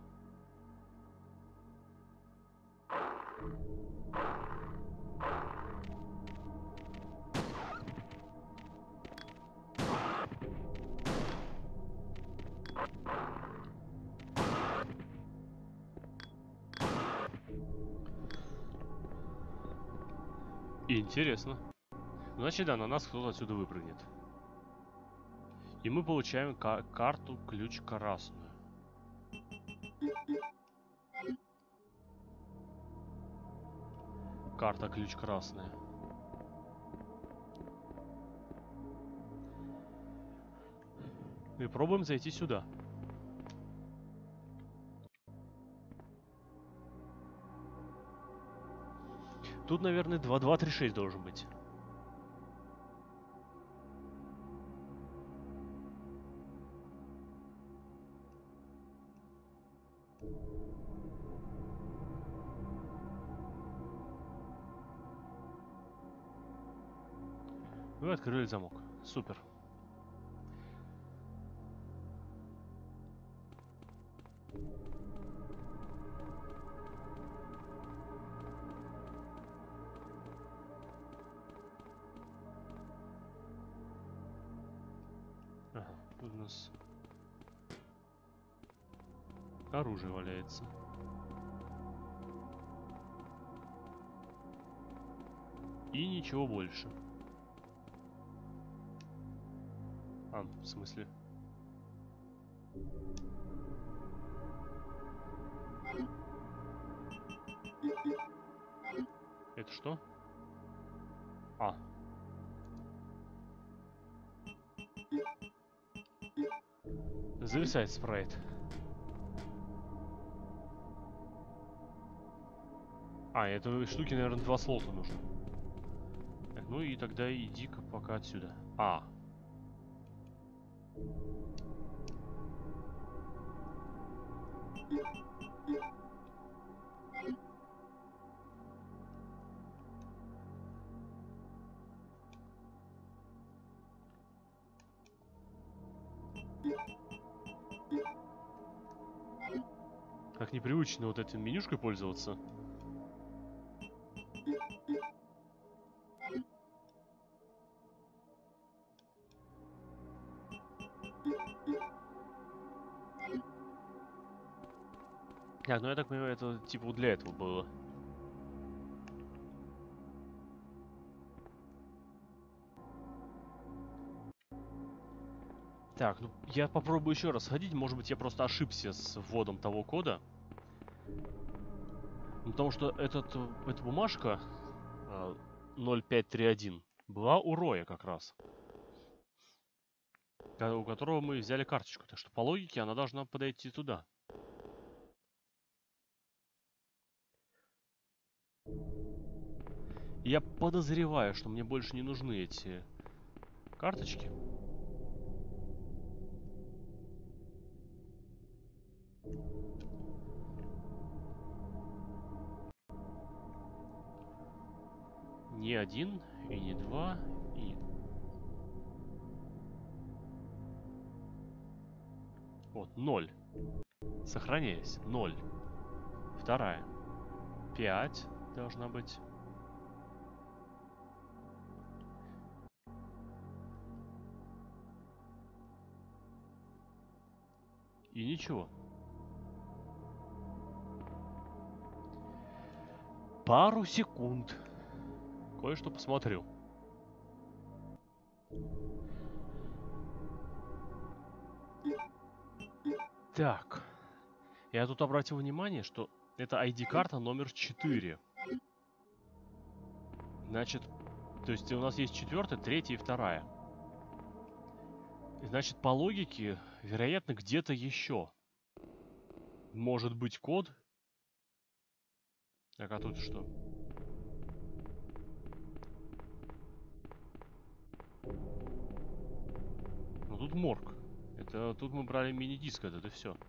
Интересно. Значит, да, на нас кто-то отсюда выпрыгнет. И мы получаем ка карту ключ красную. Карта ключ красная. И пробуем зайти сюда. Тут, наверное, два два три шесть должен быть. Вы открыли замок. Супер. Ага, тут у нас оружие валяется. И ничего больше. А, в смысле? Это что? А. Зависает спрайт. А, этой штуки, наверное, два слота нужно. Так, ну и тогда иди-ка пока отсюда. А. Как непривычно вот этой менюшкой пользоваться. Так, ну я так понимаю, это типа вот для этого было. Так, ну я попробую еще раз сходить. Может быть, я просто ошибся с вводом того кода. Ну, потому что этот, эта бумажка ноль пять три один была у Роя как раз. У которого мы взяли карточку. Так что по логике она должна подойти туда. И я подозреваю, что мне больше не нужны эти карточки. Не один, и не два, и... Вот, ноль. Сохраняясь. Ноль. Вторая. Пять должна быть. И ничего. Пару секунд. Кое-что посмотрю. Так. Я тут обратил внимание, что это ай ди-карта номер четыре. Значит, то есть у нас есть четвертая, третья и вторая. Значит, по логике, вероятно, где-то еще может быть код. Так, а тут что? Ну тут морг. Это тут мы брали мини-диск этот, и все.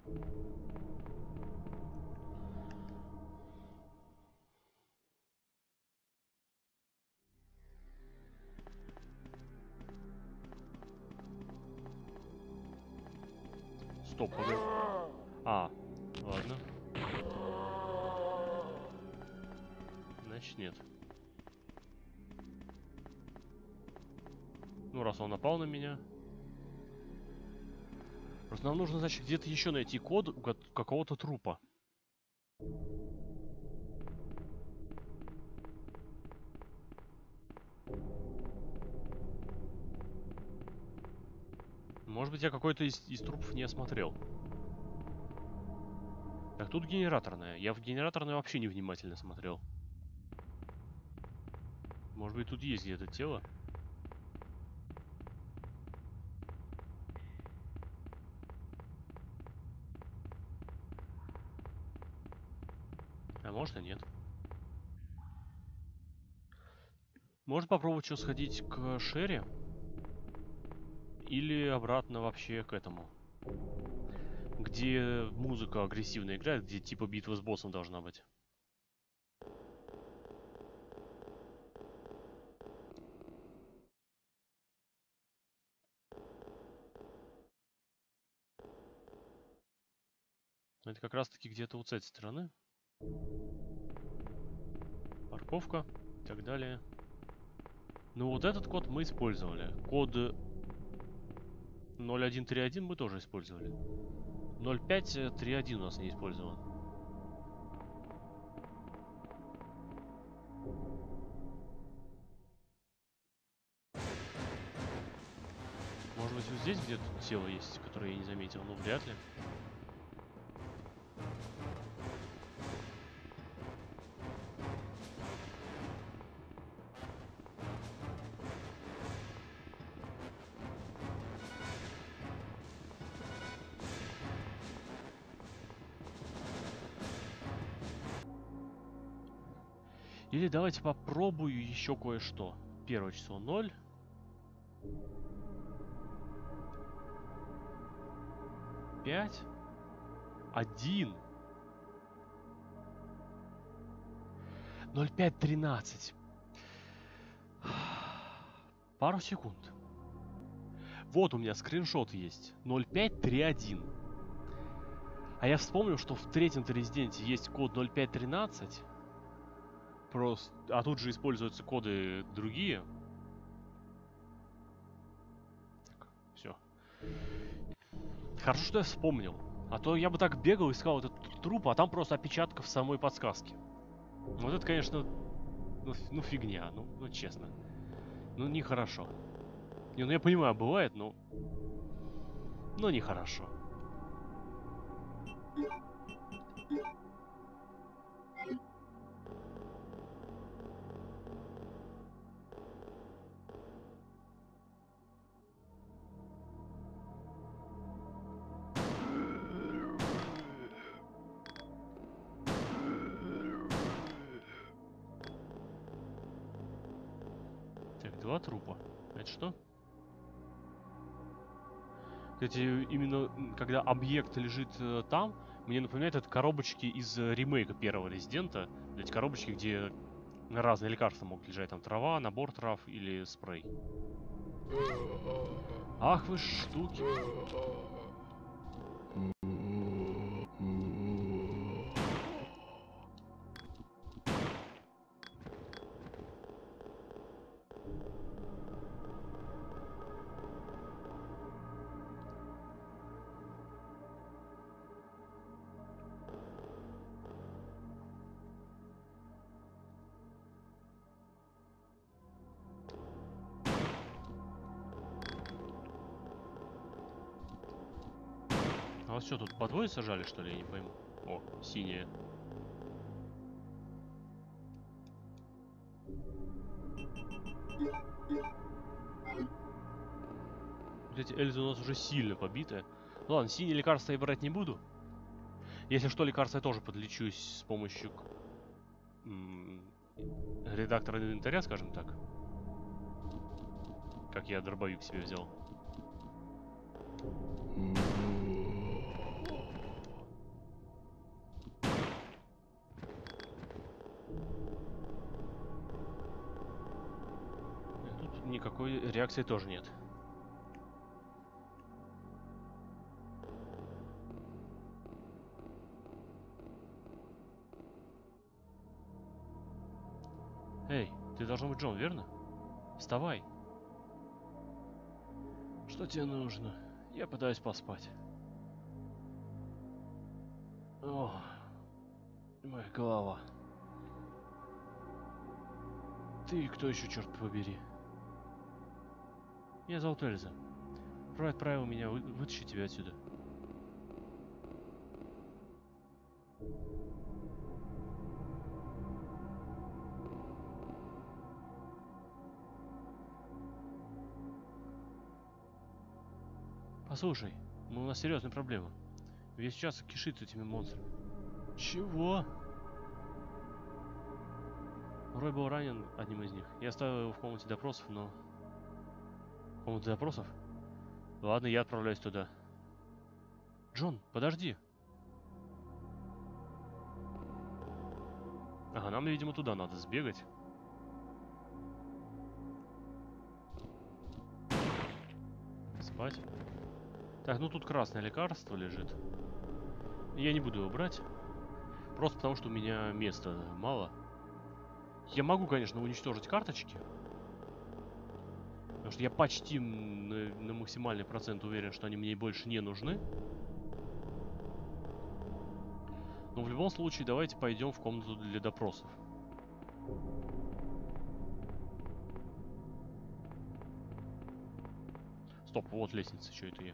Стоп, погоди. А, ладно. Значит, нет. Ну, раз он напал на меня. Просто нам нужно, значит, где-то еще найти код у какого-то трупа. Может быть, я какой-то из, из трупов не осмотрел. Так, тут генераторная. Я в генераторную вообще невнимательно смотрел. Может быть, тут есть где-то тело? А может и нет. Может попробовать что сходить к Шерри? Или обратно вообще к этому? Где музыка агрессивно играет, где типа битва с боссом должна быть. Это как раз таки где-то вот с этой стороны. Парковка и так далее. Ну вот этот код мы использовали. Код ноль один три один мы тоже использовали. ноль пять три один у нас не использован. Может быть, вот здесь где-то тело есть, которое я не заметил, но вряд ли. Или давайте попробую еще кое-что. Первое число ноль. пять. один. ноль пять тринадцать. Пару секунд. Вот у меня скриншот есть. ноль пять три один. А я вспомнил, что в третьем-то резиденте есть код ноль пять тринадцать. Просто... А тут же используются коды другие. Так, все. Хорошо, что я вспомнил. А то я бы так бегал, искал этот труп, а там просто опечатка в самой подсказке. Вот это, конечно, ну, ну фигня, ну, ну честно. Ну, нехорошо. Не, ну я понимаю, бывает, но... Но нехорошо. Так, два трупа. Это что? Кстати, именно когда объект лежит э, там, мне напоминает это коробочки из э, ремейка первого Резидента. Эти коробочки, где разные лекарства могут лежать. Там трава, набор трав или спрей. Ах вы штуки. Вас что, тут по двое сажали, что ли? Я не пойму. О, синие. Вот эти Эльзы у нас уже сильно побиты. Ну ладно, синие лекарства я брать не буду. Если что, лекарства я тоже подлечусь с помощью редактора инвентаря, скажем так. Как я дробовик себе взял. Тут никакой реакции тоже нет. Эй, ты должен быть Джон, верно? Вставай. Что тебе нужно? Я пытаюсь поспать. О, моя голова. Ты кто еще, черт побери? Меня зовут Эльза. Рой отправил меня вы вытащить тебя отсюда. Послушай, у нас серьезная проблема. Весь час кишит этими монстрами. Чего? Рой был ранен одним из них. Я оставил его в комнате допросов, но... Комната допросов? Ладно, я отправляюсь туда. Джон, подожди. Ага, нам, видимо, туда надо сбегать. Спать. Так, ну тут красное лекарство лежит. Я не буду его брать. Просто потому, что у меня места мало. Я могу, конечно, уничтожить карточки. Потому что я почти на, на максимальный процент уверен, что они мне больше не нужны. Но в любом случае, давайте пойдем в комнату для допросов. Стоп, вот лестница, что это я?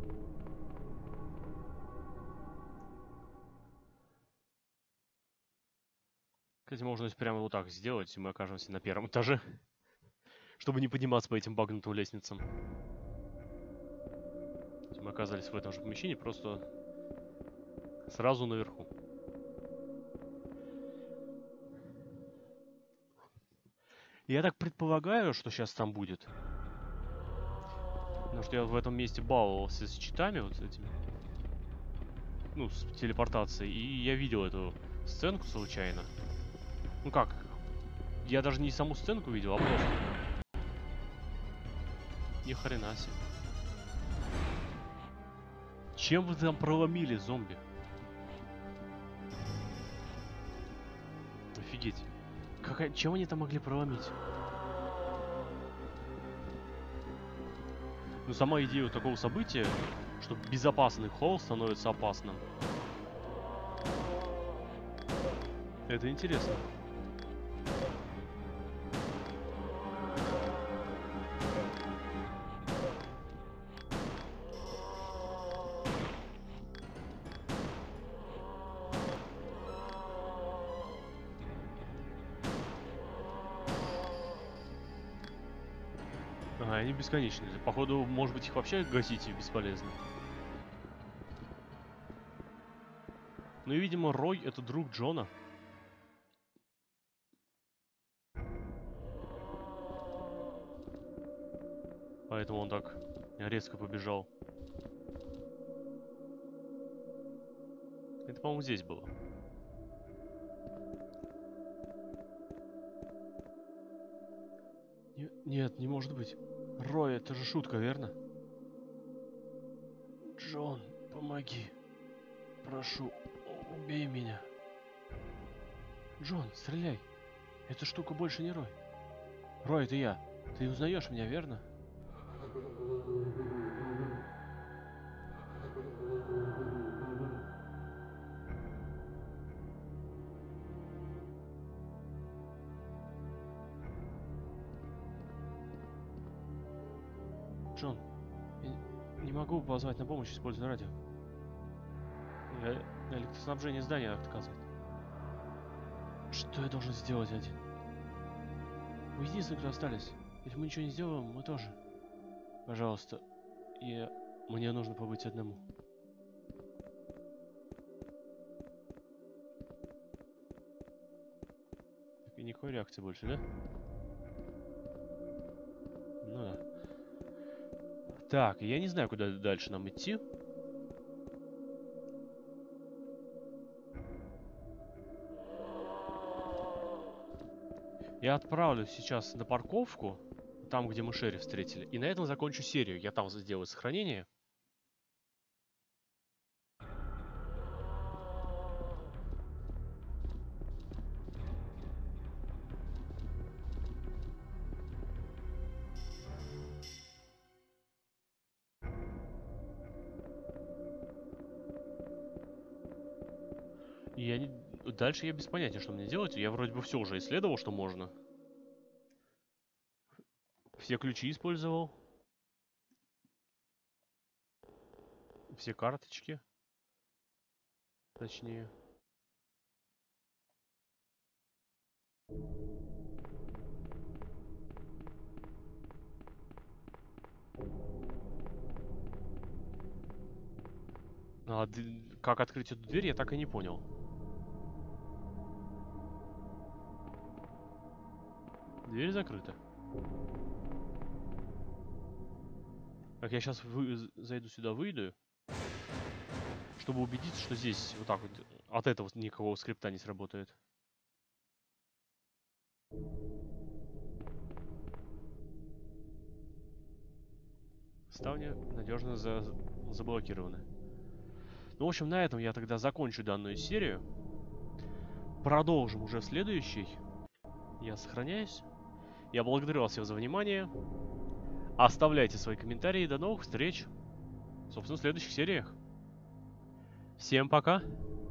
Кстати, можно прямо вот так сделать, и мы окажемся на первом этаже. Чтобы не подниматься по этим багнутым лестницам. Мы оказались в этом же помещении, просто сразу наверху. Я так предполагаю, что сейчас там будет. Потому что я в этом месте баловался с читами вот с этими. Ну, с телепортацией. И я видел эту сценку случайно. Ну как? Я даже не саму сценку видел, а просто... Ни хрена себе. Чем вы там проломили, зомби? Офигеть. Какая... Чем они там могли проломить? Ну, сама идея вот такого события, что безопасный холл становится опасным. Это интересно. Ага, они бесконечны. Походу, может быть, их вообще гасить бесполезно. Ну и, видимо, Рой — это друг Джона. Поэтому он так резко побежал. Это, по-моему, здесь было. Не, нет, не может быть. Рой, это же шутка, верно? Джон, помоги. Прошу, убей меня. Джон, стреляй. Эта штука больше не Рой. Рой, это я. Ты узнаешь меня, верно? Джон, я не могу позвать на помощь, используя радио. Э, Электроснабжение здания отказывает. Что я должен сделать один? Мы единственные, кто остались. Если мы ничего не сделаем, мы тоже. Пожалуйста. И мне нужно побыть одному. И никакой реакции больше, да? Ну да. Так, я не знаю, куда дальше нам идти. Я отправлюсь сейчас на парковку, там, где мы Шерри встретили, и на этом закончу серию. Я там сделаю сохранение. И я не... Дальше я без понятия, что мне делать. Я вроде бы все уже исследовал, что можно. Все ключи использовал. Все карточки. Точнее. А, как открыть эту дверь, я так и не понял. Дверь закрыта. Так, я сейчас вы... зайду сюда, выйду. Чтобы убедиться, что здесь вот так вот от этого никакого скрипта не сработает. Ставни надежно за... заблокированы. Ну, в общем, на этом я тогда закончу данную серию. Продолжим уже в следующей. Я сохраняюсь. Я благодарю вас всех за внимание. Оставляйте свои комментарии. До новых встреч. Собственно, в следующих сериях. Всем пока.